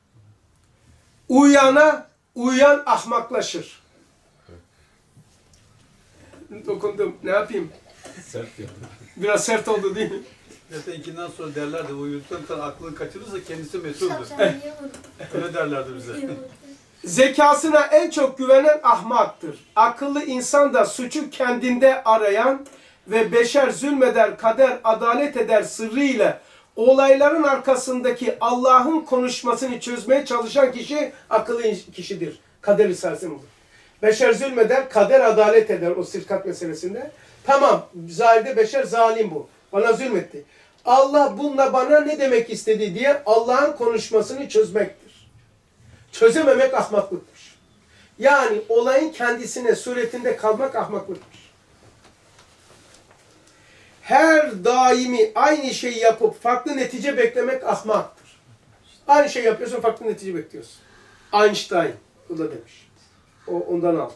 uyuyan ahmaklaşır. Dokundum. Ne yapayım? Sert yaptım. Biraz sert oldu değil mi? Mesela ikinden sonra derlerdi, uyuduktan sonra aklını kaçırırsa kendisi mesuldür. Öyle derlerdi bize. Zekasına en çok güvenen ahmaktır. Akıllı insan da suçu kendinde arayan ve beşer zulmeder, kader adalet eder sırrıyla olayların arkasındaki Allah'ın konuşmasını çözmeye çalışan kişi akıllı kişidir. Kader risalesinde olur. Beşer zulmeder, kader adalet eder o sirkat meselesinde. Tamam, zahirde beşer zalim bu. Bana zulmetti. Allah bununla bana ne demek istedi diye Allah'ın konuşmasını çözmektir. Çözememek ahmaklıkmış. Yani olayın kendisine suretinde kalmak ahmaklıkmış. Her daimi aynı şeyi yapıp farklı netice beklemek ahmaktır. Aynı şey yapıyorsun, farklı netice bekliyorsun. Einstein bu da demiş. O ondan aldı.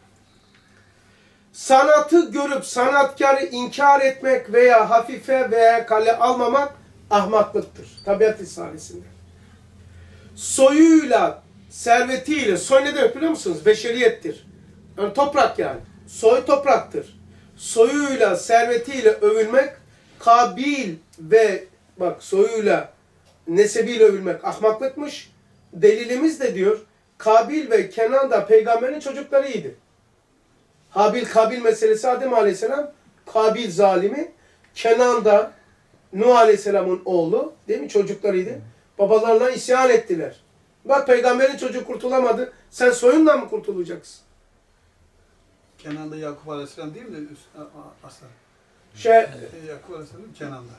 Sanatı görüp sanatkarı inkar etmek veya hafife veya kale almamak ahmaklıktır. Tabiat Risalesi'nde. soyuyla, servetiyle, soy ne demek biliyor musunuz? Beşeriyettir. Yani toprak yani. Soy topraktır. Soyuyla, servetiyle övülmek, Kabil ve bak soyuyla, nesebiyle övülmek ahmaklıkmış. Delilimiz de diyor, Kabil ve Kenan da peygamberin çocuklarıydı. Habil Kabil meselesi Adem Aleyhisselam, Kabil zalimi, Kenan da Nuh Aleyhisselam'ın oğlu, değil mi? Çocuklarıydı. Babalarına isyan ettiler. Bak peygamberin çocuğu kurtulamadı. Sen soyundan mı kurtulacaksın? Kenan'da Yakup Aleyhisselam değil mi aslan? Yakup Aleyhisselam Kenan'da.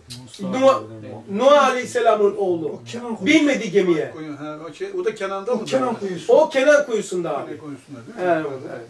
Nuh Aleyhisselam'ın oğlu. O Kenan kuyusu. Binmedi gemiye. O da Kenan'da mı? O Kenan kuyusu. O Kenan kuyusunda abi. Kuyusunda değil mi? Evet.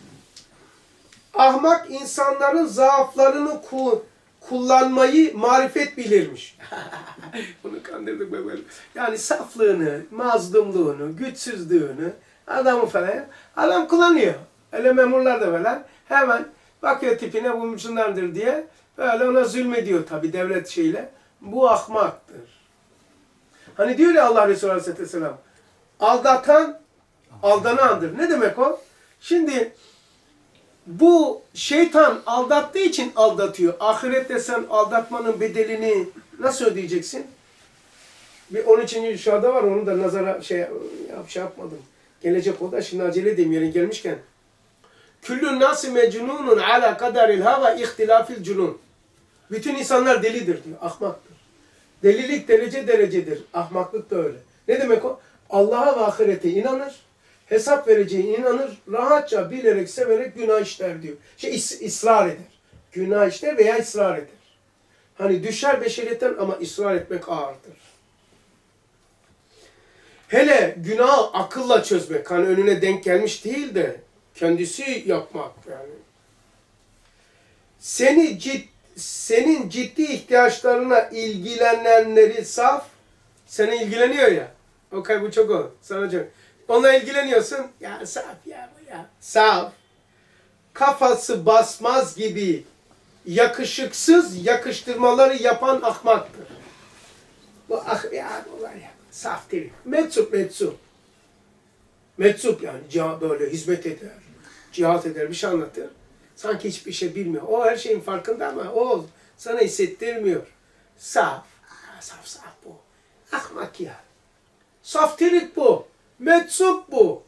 Ahmak insanların zaaflarını kullanmayı marifet bilirmiş. Bunu kandırdık be böyle. Yani saflığını, mazlumluğunu, güçsüzlüğünü, adamı falan, adam kullanıyor. Öyle memurlar da böyle hemen bakıyor tipine bu Müslümandır diye böyle ona zulmediyor tabi devlet şeyle. Bu ahmaktır. Hani diyor ya Allah Resulü Aleyhisselam, aldatan aldanandır. Ne demek o? Şimdi bu şeytan aldattığı için aldatıyor. Ahirette sen aldatmanın bedelini nasıl ödeyeceksin? Bir 13. şuada var, onu da nazara şey yapmadım. Gelecek o da, şimdi acele edeyim yerin gelmişken. Küllün nâsi mecnûnun alâ kadaril hava ihtilâfil cunûn. Bütün insanlar delidir diyor, ahmaktır. Delilik derece derecedir, ahmaklık da öyle. Ne demek o? Allah'a ve ahirete inanır, hesap vereceğine inanır, rahatça bilerek, severek günah işler diyor. Israr eder. Günah işler veya ısrar eder. Hani düşer beşeriyetten ama ısrar etmek ağırdır. Hele günahı akılla çözmek, hani önüne denk gelmiş değil de kendisi yapmak yani. Senin ciddi ihtiyaçlarına ilgilenenleri saf, sana ilgileniyor ya. Okay, bu çok o. Sana çok. Onunla ilgileniyorsun. Ya saf ya bu ya. Saf. Kafası basmaz gibi yakışıksız yakıştırmaları yapan ahmaktır. Bu ya bu var ya. Saf değil. Metsup. Metsup yani böyle hizmet eder. Cihat eder, bir şey anlatır. Sanki hiçbir şey bilmiyor. O her şeyin farkında ama o sana hissettirmiyor. Saf. Saf bu. Ahmak ya. Saftirik bu. Metsup bu.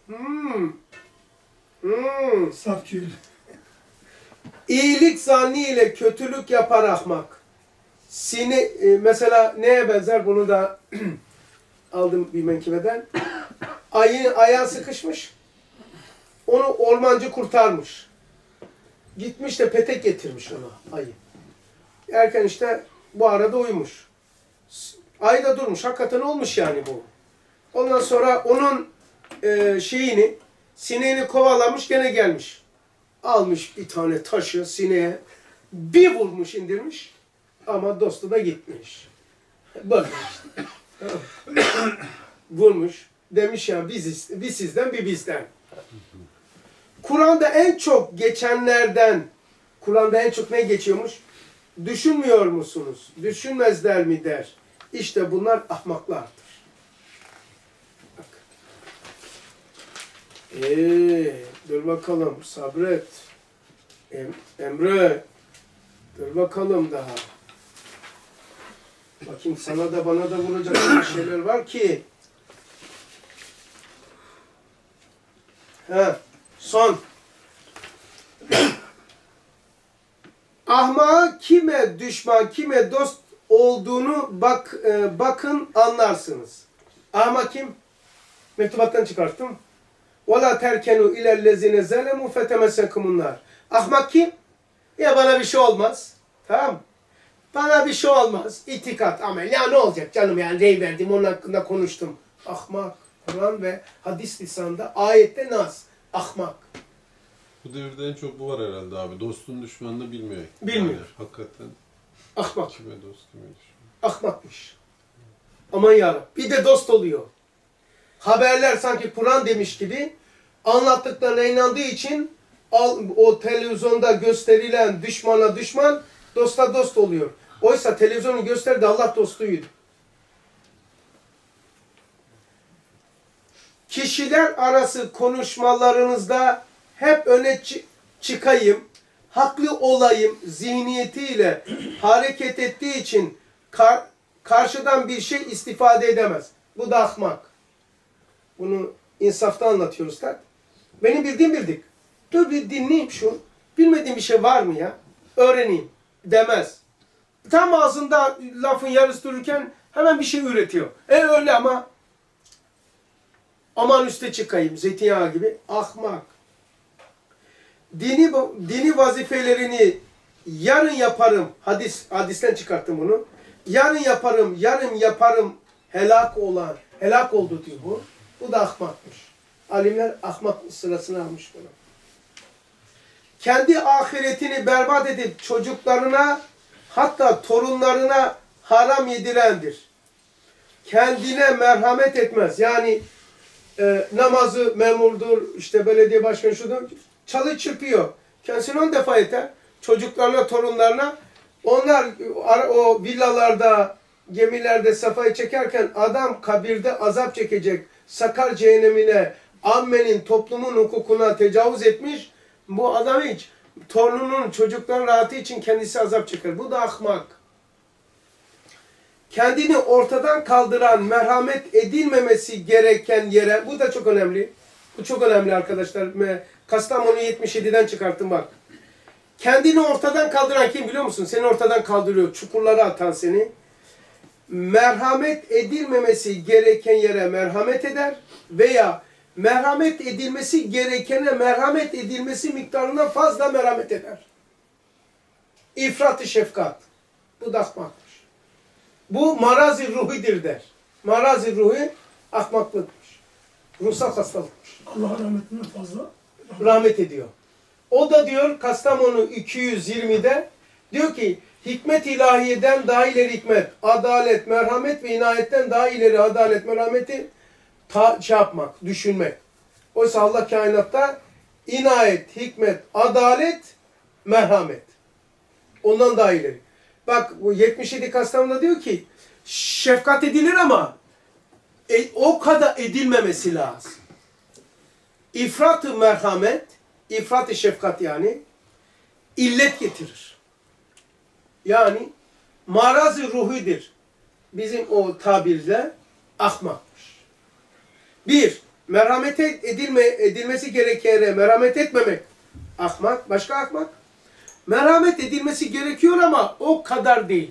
Safçıyla. İyilik zanniyle kötülük yapar ahmak. Mesela neye benzer, bunu da aldım bir menkıbeden. Ayağı sıkışmış. Onu ormancı kurtarmış. Gitmiş de petek getirmiş ona ayı. Erken işte bu arada uyumuş. Ayı da durmuş. Hakikaten olmuş yani bu. Ondan sonra onun sineğini kovalamış, gene gelmiş. Almış bir tane taşı sineğe bir vurmuş, indirmiş. Ama dostu da gitmiş. Böyle işte. Vurmuş. Demiş ya biz sizden bir bizden. Kur'an'da en çok geçenlerden, Kur'an'da en çok ne geçiyormuş? Düşünmüyor musunuz? Düşünmezler mi der. İşte bunlar ahmaklardır. Bak. Dur bakalım, sabret. Emre, dur bakalım daha. Bakayım sana da bana da vuracak bir şeyler var ki. Son. Ahmağa kime düşman, kime dost olduğunu bakın anlarsınız. Ahmak kim? Mektubattan çıkarttım. وَلَا تَرْكَنُوا اِلَى الَّذِينَ زَلَمُوا فَتَمَسَّكُمُ النَّارِ. Ahmak kim? Ya bana bir şey olmaz. Tamam. Bana bir şey olmaz. İtikat, amel. Ya ne olacak canım yani, rey verdim, onun hakkında konuştum. Ahmak. Kur'an ve hadis lisanında ayette nas. Ahmak. Bu devirde en çok bu var herhalde abi. Dostun düşmanını bilmiyor. Bilmiyor. Yani, hakikaten. Ahmak. Kime dost, kime düşman. Ahmakmış. Aman yarabbim. Bir de dost oluyor. Haberler sanki Kur'an demiş gibi anlattıklarına inandığı için o televizyonda gösterilen düşmana düşman, dosta dost oluyor. Oysa televizyonun gösterdiği Allah dostuydu. kişiler arası konuşmalarınızda hep öne çıkayım, haklı olayım zihniyetiyle hareket ettiği için karşıdan bir şey istifade edemez. Bu da ahmak. Bunu insafta anlatıyoruz da. Benim bildiğim bildik. Dur bir dinleyeyim şu. Bilmediğim bir şey var mı ya? Öğreneyim demez. Tam ağzında lafın yarısı dururken hemen bir şey üretiyor. Öyle ama aman üste çıkayım zeytinyağı gibi. Ahmak. Dini vazifelerini yarın yaparım. Hadisten çıkarttım bunu. Yarın yaparım helak oldu diyor bu. Bu da ahmakmış. Alimler ahmak sırasını almış bunu. Kendi ahiretini berbat edip çocuklarına hatta torunlarına haram yedirendir. Kendine merhamet etmez. Yani namazı memurdur, işte belediye başkanı şudur, çalı çırpıyor. Kendisini 10 defa yeter. Çocuklarına, torunlarına, onlar o villalarda, gemilerde safayı çekerken adam kabirde azap çekecek. Sakar cehennemine, ammenin, toplumun hukukuna tecavüz etmiş. Bu adam hiç torununun, çocukların rahatı için kendisi azap çeker. Bu da ahmak. Kendini ortadan kaldıran, merhamet edilmemesi gereken yere, bu da çok önemli. Bu çok önemli arkadaşlar. Kastamonu 77'den çıkarttım bak. Kendini ortadan kaldıran kim biliyor musun? Seni ortadan kaldırıyor. Çukurlara atan seni. Merhamet edilmemesi gereken yere merhamet eder veya merhamet edilmesi gerekene merhamet edilmesi miktarından fazla merhamet eder. İfrat-ı şefkat. Bu da ahmakmış. Bu maraz-ı ruhidir der. Maraz-ı ruhi ahmaklıkmış. Ruhsal hastalıkmış. Allah rahmetinden fazla Rahmet ediyor. O da diyor Kastamonu 220'de diyor ki hikmet ilahiyeden daha ileri hikmet, adalet, merhamet ve inayetten daha ileri adalet, merhameti yapmak, düşünmek. Oysa Allah kainatta inayet, hikmet, adalet, merhamet. Ondan daha ileri. Bak bu 77 Kastamonu'da diyor ki şefkat edilir ama o kadar edilmemesi lazım. İfrat-ı merhamet, ifrat-ı şefkat yani illet getirir. Yani maraz-ı ruhidir. Bizim o tabirle ahmakmış. Bir, merhamet edilmesi gerekene merhamet etmemek ahmak. Başka ahmak. Merhamet edilmesi gerekiyor ama o kadar değil.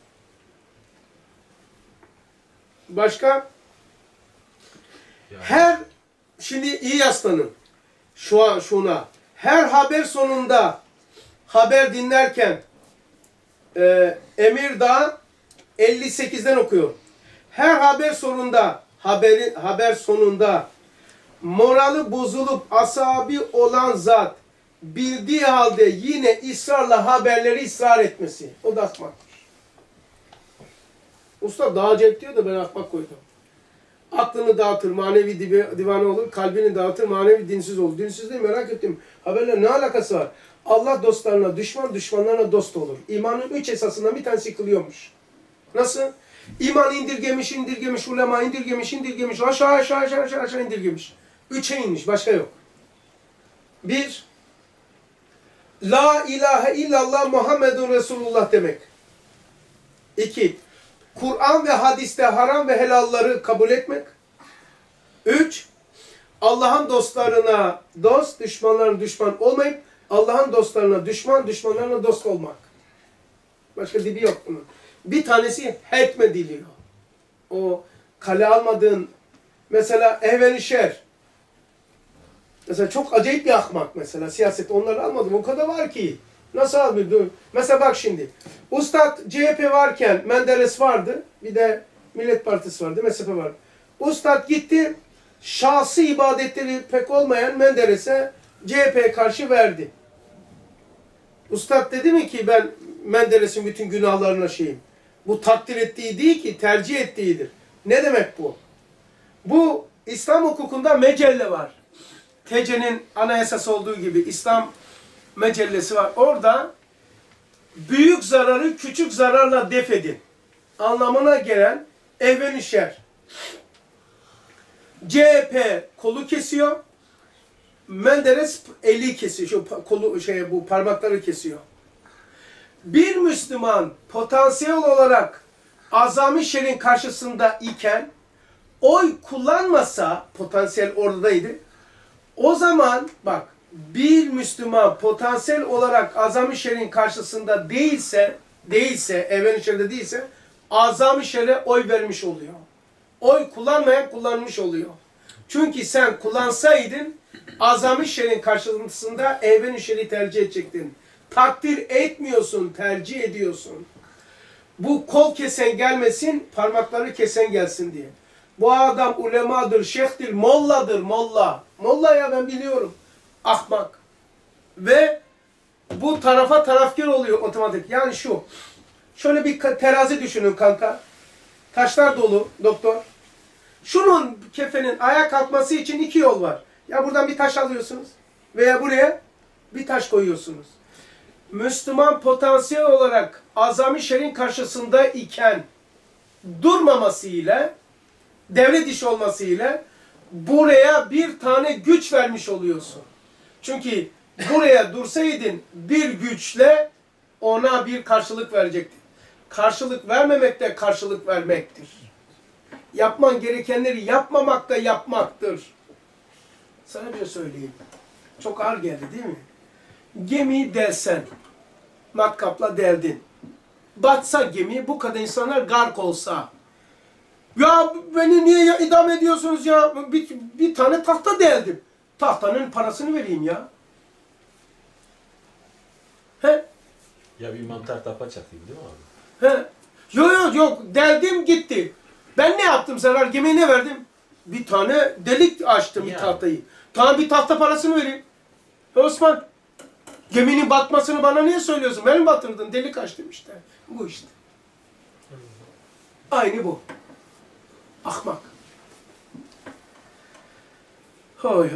Başka? Yani. Şimdi iyi yaslanın. Şuna. Her haber sonunda haber dinlerken Emirdağ 58'den okuyor. Her haber sonunda morali bozulup asabi olan zat bildiği halde yine ısrarla haberleri ısrar etmesi. O da ahmakmış. Usta dağcak diyor da ben ahmak koydum. Aklını dağıtır, manevi divane olur. Kalbini dağıtır, manevi dinsiz olur. Dinsizliği merak ettim. Haberle ne alakası var? Allah dostlarına düşman, düşmanlarına dost olur. İmanın 3 esasından bir tanesi yıkılıyormuş. Nasıl? İman indirgemiş, ulema indirgemiş, aşağı indirgemiş. 3'e inmiş, başka yok. 1. La ilahe illallah Muhammedun Resulullah demek. 2. Kur'an ve hadiste haram ve helalları kabul etmek. 3. Allah'ın dostlarına dost, düşmanlarına düşman olmayıp Allah'ın dostlarına düşman, düşmanlarına dost olmak. Başka dibi yok bunun. Bir tanesi hetmediliyor. O kale almadığın mesela ehven-i şer. Mesela çok acayip bir ahmak mesela siyaset. Onları almadım. O kadar var ki. Nasıl almıyor? Mesela bak şimdi. Ustad CHP varken Menderes vardı. Bir de Millet Partisi vardı. MSP vardı. Ustad gitti. Şahsi ibadetleri pek olmayan Menderes'e CHP'ye karşı verdi. Ustad dedi mi ki ben Menderes'in bütün günahlarına şeyim. Bu takdir ettiği değil ki tercih ettiğidir. Ne demek bu? Bu İslam hukukunda mecelle var. TC'nin anayasası olduğu gibi İslam mecellesi var. Orada büyük zararı küçük zararla def edin anlamına gelen ehven-i şer. CHP kolu kesiyor. Menderes eli kesiyor. Bu parmakları kesiyor. Bir Müslüman potansiyel olarak azami şer'in karşısında iken oy kullanmasa, potansiyel oradaydı. O zaman bak, bir Müslüman potansiyel olarak azami şer'in karşısında değilse, evvel şer'de değilse, azami şer'e oy vermiş oluyor. Oy kullanmayan kullanmış oluyor. Çünkü sen kullansaydın, azami şer'in karşısında evvel şer'i tercih edecektin. Takdir etmiyorsun, tercih ediyorsun. Bu kol kesen gelmesin, parmakları kesen gelsin diye. Bu adam ulemadır, şeyhtir, molladır, molla. Molla ya, ben biliyorum. Ahmak. Ve bu tarafa tarafkar oluyor otomatik. Yani şu. Şöyle bir terazi düşünün kanka. Taşlar dolu doktor. Şunun kefenin ayağa kalkması için iki yol var. Ya buradan bir taş alıyorsunuz veya buraya bir taş koyuyorsunuz. Müslüman potansiyel olarak azami şer'in karşısında iken durmaması ile, devre dışı olması ile buraya bir tane güç vermiş oluyorsun. Çünkü buraya dursaydın bir güçle ona bir karşılık verecektin. Karşılık vermemek de karşılık vermektir. Yapman gerekenleri yapmamak da yapmaktır. Sana bir şey söyleyeyim. Çok ağır geldi değil mi? Gemiyi delsen, matkapla deldin. Batsa gemi, bu kadar insanlar gark olsa. Ya beni niye idam ediyorsunuz ya? Bir tane tahta deldim. Tahtanın parasını vereyim ya. He? Ya bir mantar tapa çakayım değil mi abi? He? Yok. Deldim gitti. Ben ne yaptım zarar? Gemiye ne verdim? Bir tane delik açtım bir tahtayı. Tamam, bir tahta parasını vereyim. Osman, geminin batmasını bana niye söylüyorsun? Beni batırdın, delik açtım işte. Bu işte. Aynı bu. Ahmak. Hoy.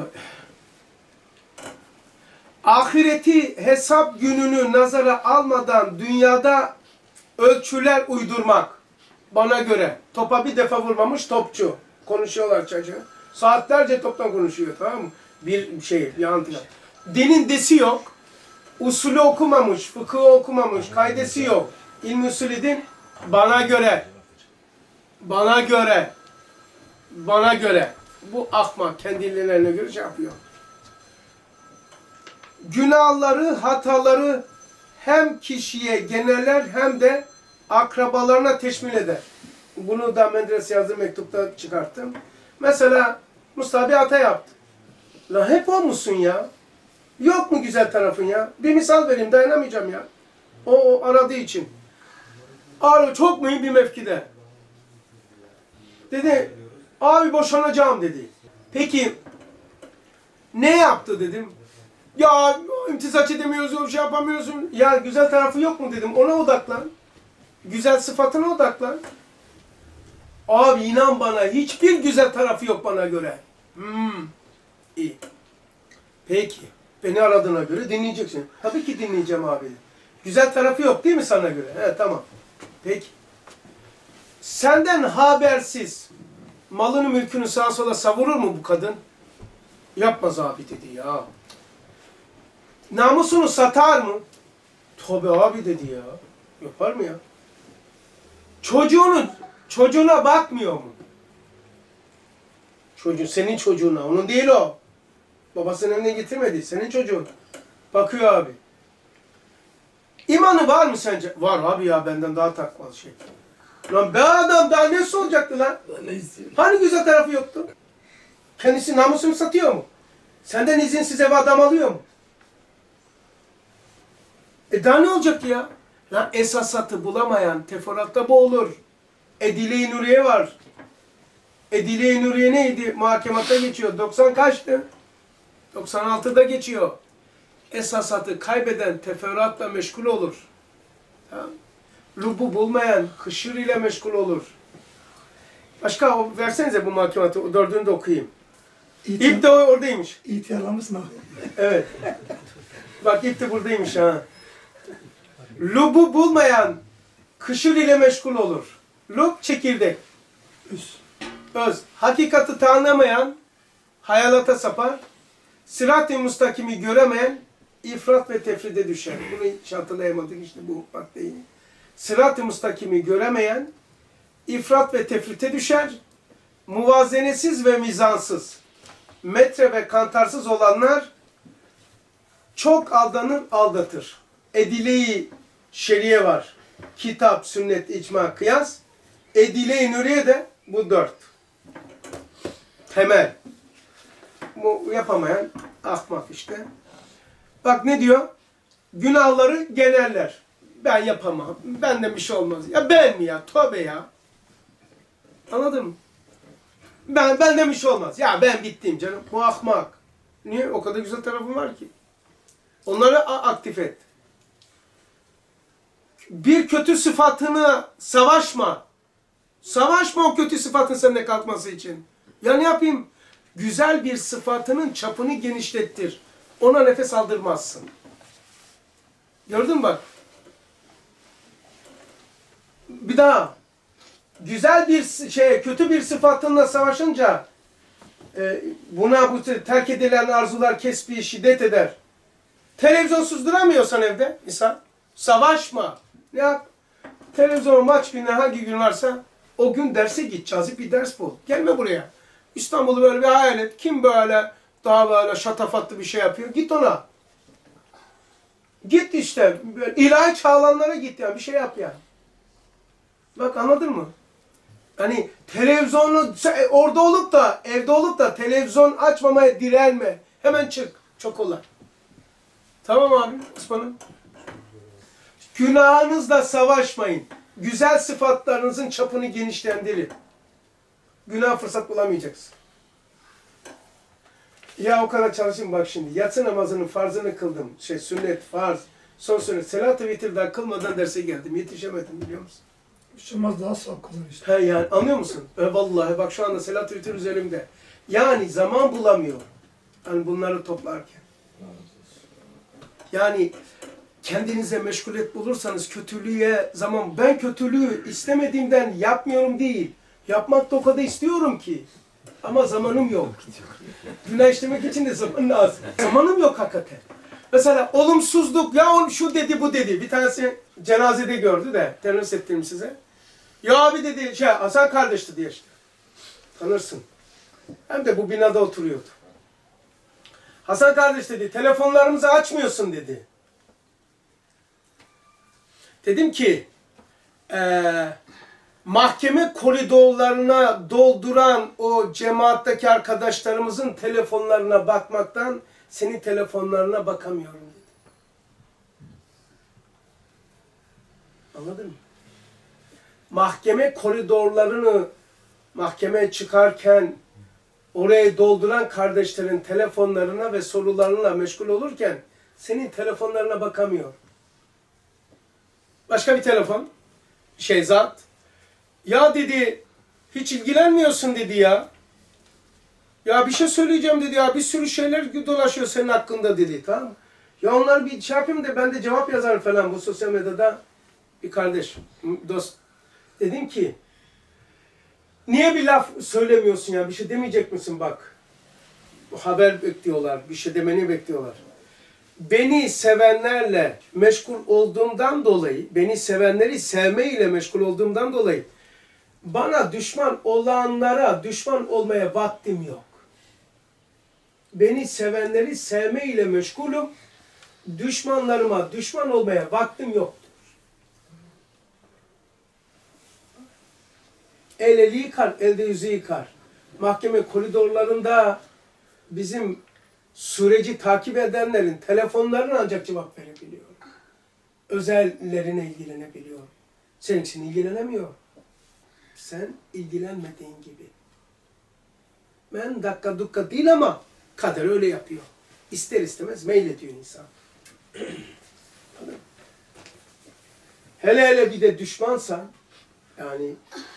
Ahireti, hesap gününü nazara almadan dünyada ölçüler uydurmak. Bana göre. Topa bir defa vurmamış topçu. Konuşuyorlar çocuğu. Saatlerce toptan konuşuyor, tamam mı? Bir antika. Dinin desi yok. Usulü okumamış, fıkıhı okumamış, kaidesi yok. İlm-i usulü din bana göre. Bu ahmak kendilerine göre şey yapıyor. Günahları, hataları hem kişiye geneller hem de akrabalarına teşmil eder. Bunu da Menderes yazdığı mektupta çıkarttım. Mesela Mustafa bir hata yaptı. La hep o musun ya? Yok mu güzel tarafın ya? Bir misal vereyim, dayanamayacağım ya. O aradığı için. Abi çok mühim bir mevkide. Dedi, abi boşanacağım dedi. Peki, ne yaptı dedim. Ya imtizaç edemiyorsun, şey yapamıyorsun. Ya güzel tarafı yok mu dedim. Ona odaklan. Güzel sıfatına odaklan. Abi inan bana, hiçbir güzel tarafı yok bana göre. İyi. Peki. Beni aradığına göre dinleyeceksin. Tabii ki dinleyeceğim abi. Güzel tarafı yok değil mi sana göre? He, tamam. Peki. Senden habersiz malını mülkünü sağa sola savurur mu bu kadın? Yapmaz abi dedi ya. Namusunu satar mı? Tabii abi dedi ya. Yapar mı ya? Çocuğuna bakmıyor mu? Senin çocuğuna, onun değil o. Babasının eline getirmedi, senin çocuğun. Bakıyor abi. İmanı var mı sence? Var abi ya, benden daha takvalı şey. Lan be adam, daha nesi olacaktı lan? Hani güzel tarafı yoktu? Kendisi namusunu satıyor mu? Senden izinsiz eve adam alıyor mu? Daha ne olacak ya? Lan esasatı bulamayan teferruatta boğulur. Edile-i Nuriye var. Edile-i Nuriye neydi? Muhakematta geçiyor. 90 kaçtı? 96'da geçiyor. Esasatı kaybeden teferruatla meşgul olur. Tamam. Lubu bulmayan hışır ile meşgul olur. Başka versenize bu muhakematı. O 4'ünü de okuyayım. İp de oradaymış. İhtiyarlamışsın abi. Evet. Bak ip de buradaymış ha. Lubu bulmayan kışır ile meşgul olur. Lub çekirdek. öz. Hakikati tanımayan hayalata sapar. Sırat-ı müstakimi göremeyen ifrat ve tefride düşer. Bunu hiç hatırlayamadık işte bu maddeyi. Sırat-ı müstakimi göremeyen ifrat ve tefrite düşer. Muvazenesiz ve mizansız, metre ve kantarsız olanlar çok aldanır, aldatır. Edile-i şeriye var. Kitap, sünnet, icma, kıyas. Edile-i nuriye de bu 4. Temel. Bu yapamayan ahmak işte. Bak ne diyor? Günahları geneller. Ben yapamam. Benden bir şey olmaz. Ya ben mi ya? Tövbe ya. Anladın mı? Benden bir şey olmaz. Ya ben bittim canım. Bu ahmak. Niye? O kadar güzel tarafım var ki. Onları aktif et. Bir kötü sıfatını savaşma. Savaşma o kötü sıfatın seninle kalkması için. Ya ne yapayım? Güzel bir sıfatının çapını genişlettir. Ona nefes aldırmazsın. Gördün mü bak? Bir daha. Güzel bir kötü bir sıfatınla savaşınca buna bu terk edilen arzular kesbi şiddet eder. Televizyonsuz duramıyorsan evde insan, savaşma. Ne yap? Televizyon maç günü hangi gün varsa o gün derse git. Cazip bir ders bul. Gelme buraya. İstanbul'u böyle bir hayal et. Kim böyle daha böyle şatafatlı bir şey yapıyor? Git ona. Git işte. İlahi çağlanlara git ya. Bir şey yap ya. Bak anladın mı? Hani televizyonu orada olup da evde olup da televizyon açmamaya direnme. Hemen çık. Çok kolay. Tamam abi. Osman'ım. Günahınızla savaşmayın. Güzel sıfatlarınızın çapını genişlendirin. Günah fırsat bulamayacaksın. Ya o kadar çalışayım bak şimdi. Yatsı namazının farzını kıldım. Sünnet, farz, son sünnet. Selat-ı vitirden kılmadan derse geldim. Yetişemedim biliyor musun? Hiç olmaz daha sağ kalır işte. He yani anlıyor musun? Vallahi bak şu anda Selat-ı vitir üzerimde. Yani zaman bulamıyor. Hani bunları toplarken. Yani kendinize meşgulet bulursanız kötülüğe zaman... Ben kötülüğü istemediğimden yapmıyorum değil. Yapmak da o kadar istiyorum ki. Ama zamanım yok. Günah işlemek için de zaman lazım. Zamanım yok hakikaten. Mesela olumsuzluk, ya şu dedi bu dedi. Bir tanesi cenazede gördü de, tenis ettim size. Ya abi dedi, Hasan kardeşti diye işte. Tanırsın. Hem de bu binada oturuyordu. Hasan kardeş dedi, telefonlarımızı açmıyorsun dedi. Dedim ki, mahkeme koridorlarına dolduran o cemaatteki arkadaşlarımızın telefonlarına bakmaktan senin telefonlarına bakamıyorum dedi. Anladın mı? Mahkeme koridorlarını mahkemeye çıkarken orayı dolduran kardeşlerin telefonlarına ve sorularına meşgul olurken senin telefonlarına bakamıyor. Başka bir telefon. Zat. Ya dedi, hiç ilgilenmiyorsun dedi ya. Ya bir şey söyleyeceğim dedi ya. Bir sürü şeyler dolaşıyor senin hakkında dedi. Tamam mı? Ya onlar bir şey yapayım da ben de cevap yazarım falan bu sosyal medyada. Bir kardeş, dost. Dedim ki, niye bir laf söylemiyorsun ya? Bir şey demeyecek misin bak. Haber bekliyorlar. Bir şey demeni bekliyorlar. Beni sevenlerle meşgul olduğumdan dolayı, beni sevenleri sevmeyle meşgul olduğumdan dolayı bana düşman olanlara düşman olmaya vaktim yok. Beni sevenleri sevmeyle meşgulüm, düşmanlarıma düşman olmaya vaktim yoktur. El eli yıkar, elde yüzü yıkar. Mahkeme koridorlarında bizim süreci takip edenlerin telefonlarına ancak cevap verebiliyor. Özellerine ilgilenebiliyor. Senin için ilgilenemiyor. Sen ilgilenmediğin gibi. Ben dakika dukka değil ama kader öyle yapıyor. İster istemez meylediyor insan. Hele hele bir de düşmansa, yani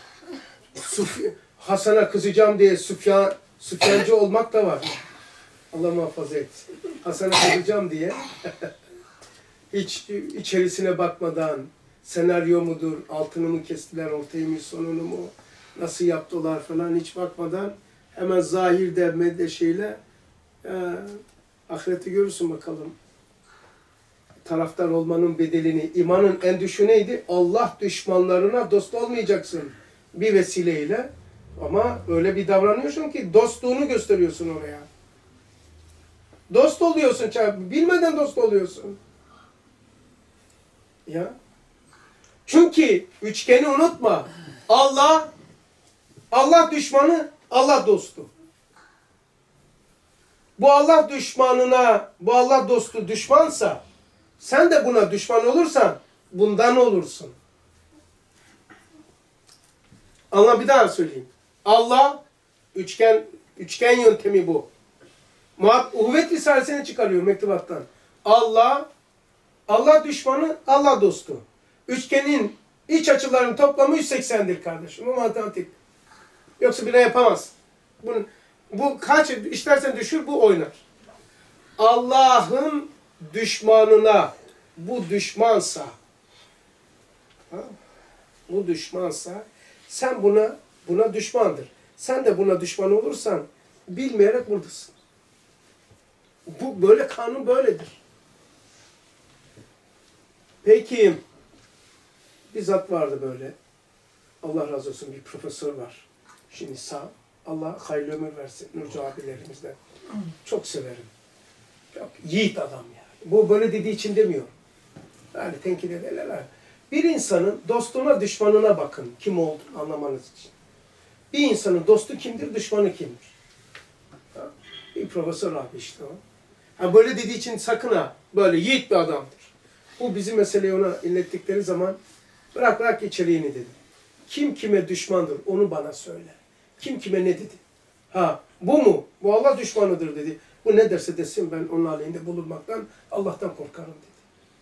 Hasan'a kızacağım diye Süfyancı olmak da var. Allah muhafaza etsin. Hasan'a kızacağım diye hiç içerisine bakmadan senaryo mudur, altını mı kestiler, ortayı mı, sonunu mu, nasıl yaptılar falan hiç bakmadan hemen zahirde meddeşeyle ahireti görürsün bakalım. Taraftar olmanın bedelini, imanın en düşüğü neydi? Allah düşmanlarına dost olmayacaksın bir vesileyle. Ama öyle bir davranıyorsun ki dostluğunu gösteriyorsun oraya. Dost oluyorsun, bilmeden dost oluyorsun. Ya. Çünkü üçgeni unutma. Allah düşmanı, Allah dostu. Bu Allah düşmanına, bu Allah dostu düşmansa, sen de buna düşman olursan, bundan olursun. Allah bir daha söyleyeyim. Allah, üçgen yöntemi bu. Uhuvvet Risalesi'ni çıkarıyor mektubattan. Allah düşmanı, Allah dostu. Üçgenin iç açılarının toplamı 180'dir kardeşim. Bu matematik. Yoksa bile yapamaz. Bu kaç istersen düşür, bu oynar. Allah'ın düşmanına bu düşmansa, bu düşmansa, sen buna düşmandır. Sen de buna düşman olursan bilmeyerek buradasın. Bu böyle, kanun böyledir. Peki bir zat vardı böyle. Allah razı olsun, bir profesör var. Şimdi sağ. Allah hayırlı ömür versin Nurcu abilerimizden. Çok severim. Çok yiğit adam yani. Bu böyle dediği için demiyorum. Yani tenkit ederler. Bir insanın dostuna düşmanına bakın. Kim olduğunu anlamanız için. Bir insanın dostu kimdir, düşmanı kimdir? Bir profesör abi işte o. Böyle dediği için sakın ha. Böyle yiğit bir adamdır. Bu bizim meseleyi ona inlettikleri zaman bırak içeriğini dedi. Kim kime düşmandır onu bana söyle. Kim kime ne dedi? Bu mu? Bu Allah düşmanıdır dedi. Bu ne derse desin ben onun aleyhinde bulunmaktan Allah'tan korkarım dedi.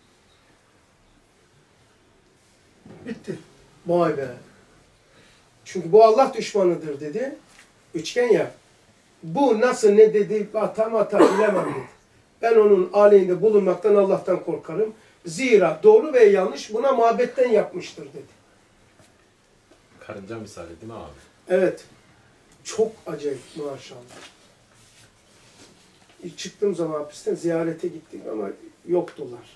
Bitti. Vay be. Çünkü bu Allah düşmanıdır dedi. Üçgen ya. Bu nasıl ne dedi tam bilemem dedi. Ben onun aleyhinde bulunmaktan Allah'tan korkarım. Zira doğru ve yanlış buna muhabbetten yapmıştır dedi. Karınca misali değil mi abi? Evet. Çok acayip maşallah. Çıktığım zaman hapisten ziyarete gittik ama yoktular.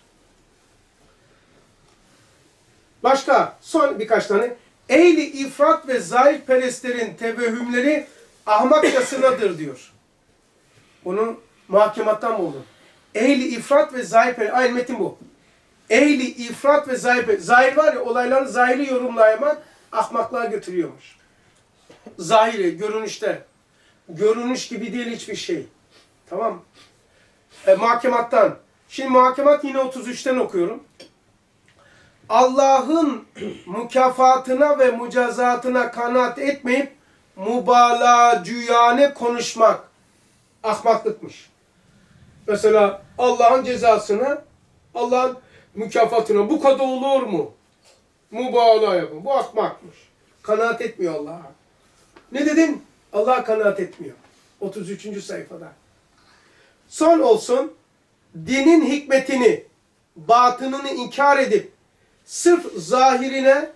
Başka son birkaç tane. Ehli ifrat ve zahirperestlerin tevehhümleri ahmakçasınadır diyor. Bunu muhakemattan buldum. Ehli ifrat ve zahirperest. Aynı metin bu. Ehli ifrat ve zahirperest. Zahir var ya, olayları zahiri yorumlayamak ahmaklığa götürüyormuş. Zahiri, görünüşte. Görünüş gibi değil hiçbir şey. Tamam. Muhakemattan. Şimdi muhakemat yine 33'ten okuyorum. Allah'ın mükafatına ve mücazatına kanaat etmeyip mübalağacüyane konuşmak ahmaklıkmış. Mesela Allah'ın cezasına, Allah'ın mükafatına bu kadar olur mu? Mübalağa yapın. Bu ahmakmış. Kanaat etmiyor Allah'a. Ne dedim? Allah kanaat etmiyor. 33. sayfada. Son olsun, dinin hikmetini, batınını inkar edip, sırf zahirine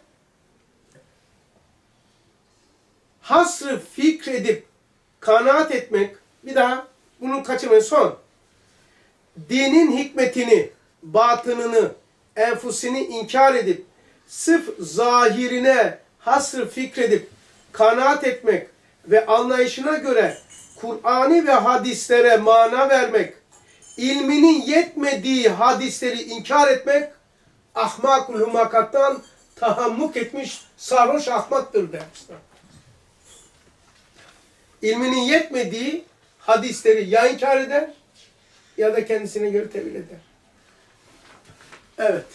hasrı fikredip, kanaat etmek, bir daha bunu kaçırmayın, son. Dinin hikmetini, batınını, enfusini inkar edip, sırf zahirine hasrı fikredip, kanaat etmek ve anlayışına göre Kur'an'ı ve hadislere mana vermek, ilminin yetmediği hadisleri inkar etmek, ahmakul humakattan tahammuk etmiş sarhoş ahmaktır demişler. İlminin yetmediği hadisleri ya inkar eder ya da kendisine göre tevil eder. Evet.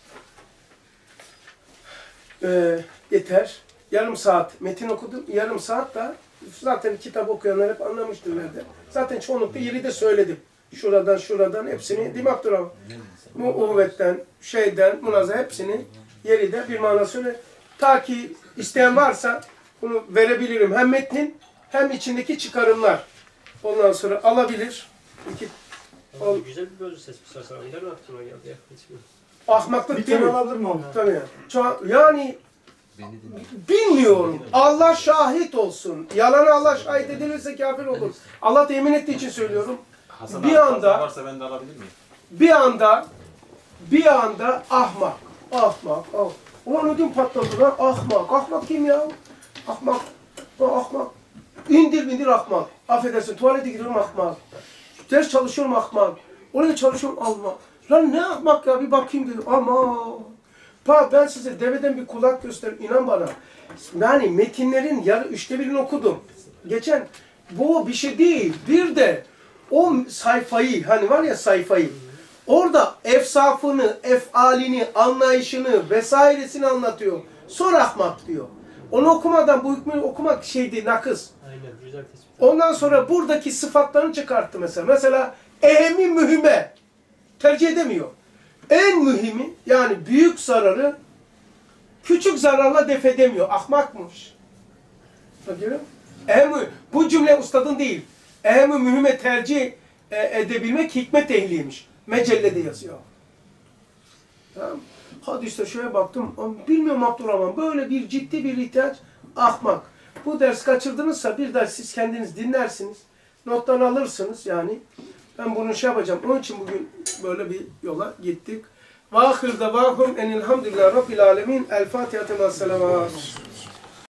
Yeter. Yarım saat metin okudum. Yarım saat da zaten kitap okuyanlar hep anlamıştır nerede. Zaten çoğunlukla yeri de söyledim. Şuradan hepsini değil mi Abdurrahman? Bu uhvetten, münazara hepsini yeri de bir mana söyle. Ta ki isteyen varsa bunu verebilirim. Hem metnin hem içindeki çıkarımlar. Ondan sonra alabilir. Güzel bir bölü seçmiş. Sen önden mi aklıma geldi ya? Ahmaklık Bir değil tane mi? alabilir mi abi? Tabii. Yani Beni dinle. Bilmiyorum. Allah şahit olsun. Yalana Allah şahit edilirse kafir olur. Allah da yemin ettiği için söylüyorum. Hasan Bir abi, anda- varsa ben de alabilir miyim? Bir anda ahmak. Ulan ödüm patladı lan. Ahmak kim ya? Ahmak. Ahmak. İndir ahmak. Affedersin tuvalete gidiyorum ahmak. Ders çalışıyorum ahmak. Oraya çalışıyorum ahmak. Lan ne ahmak ya bir bakayım dedim. Aman. Ben size deveden bir kulak göstereyim. İnan bana. Yani metinlerin yarı 1/3'ünü okudum. Geçen bu bir şey değil. Bir de o sayfayı hani var ya sayfayı. Orada efsafını, efalini, anlayışını vesairesini anlatıyor. Sonra ahmak diyor. Onu okumadan bu hükmü okumak şeydi nakıs. Aynen güzel tespit. Ondan sonra buradaki sıfatlarını çıkarttı mesela. Mesela ehemi mühime tercih edemiyor. En mühimi yani büyük zararı küçük zararla def edemiyor. Ahmakmış. Bakıyorum. Bu cümle ustadın değil. Ehemi mühime tercih edebilmek hikmet ehliymiş. Mecellede yazıyor. Tamam. Hadi işte şöyle baktım. Bilmiyorum Abdurrahman. Böyle bir ciddi bir ihtiyaç ahmak. Bu ders kaçırdınızsa bir ders siz kendiniz dinlersiniz. Nottan alırsınız yani. Ben bunu şey yapacağım. Onun için bugün böyle bir yola gittik. Ve ahir davahum enilhamdülillah rabbil alemin. El Fatiha ve selamat.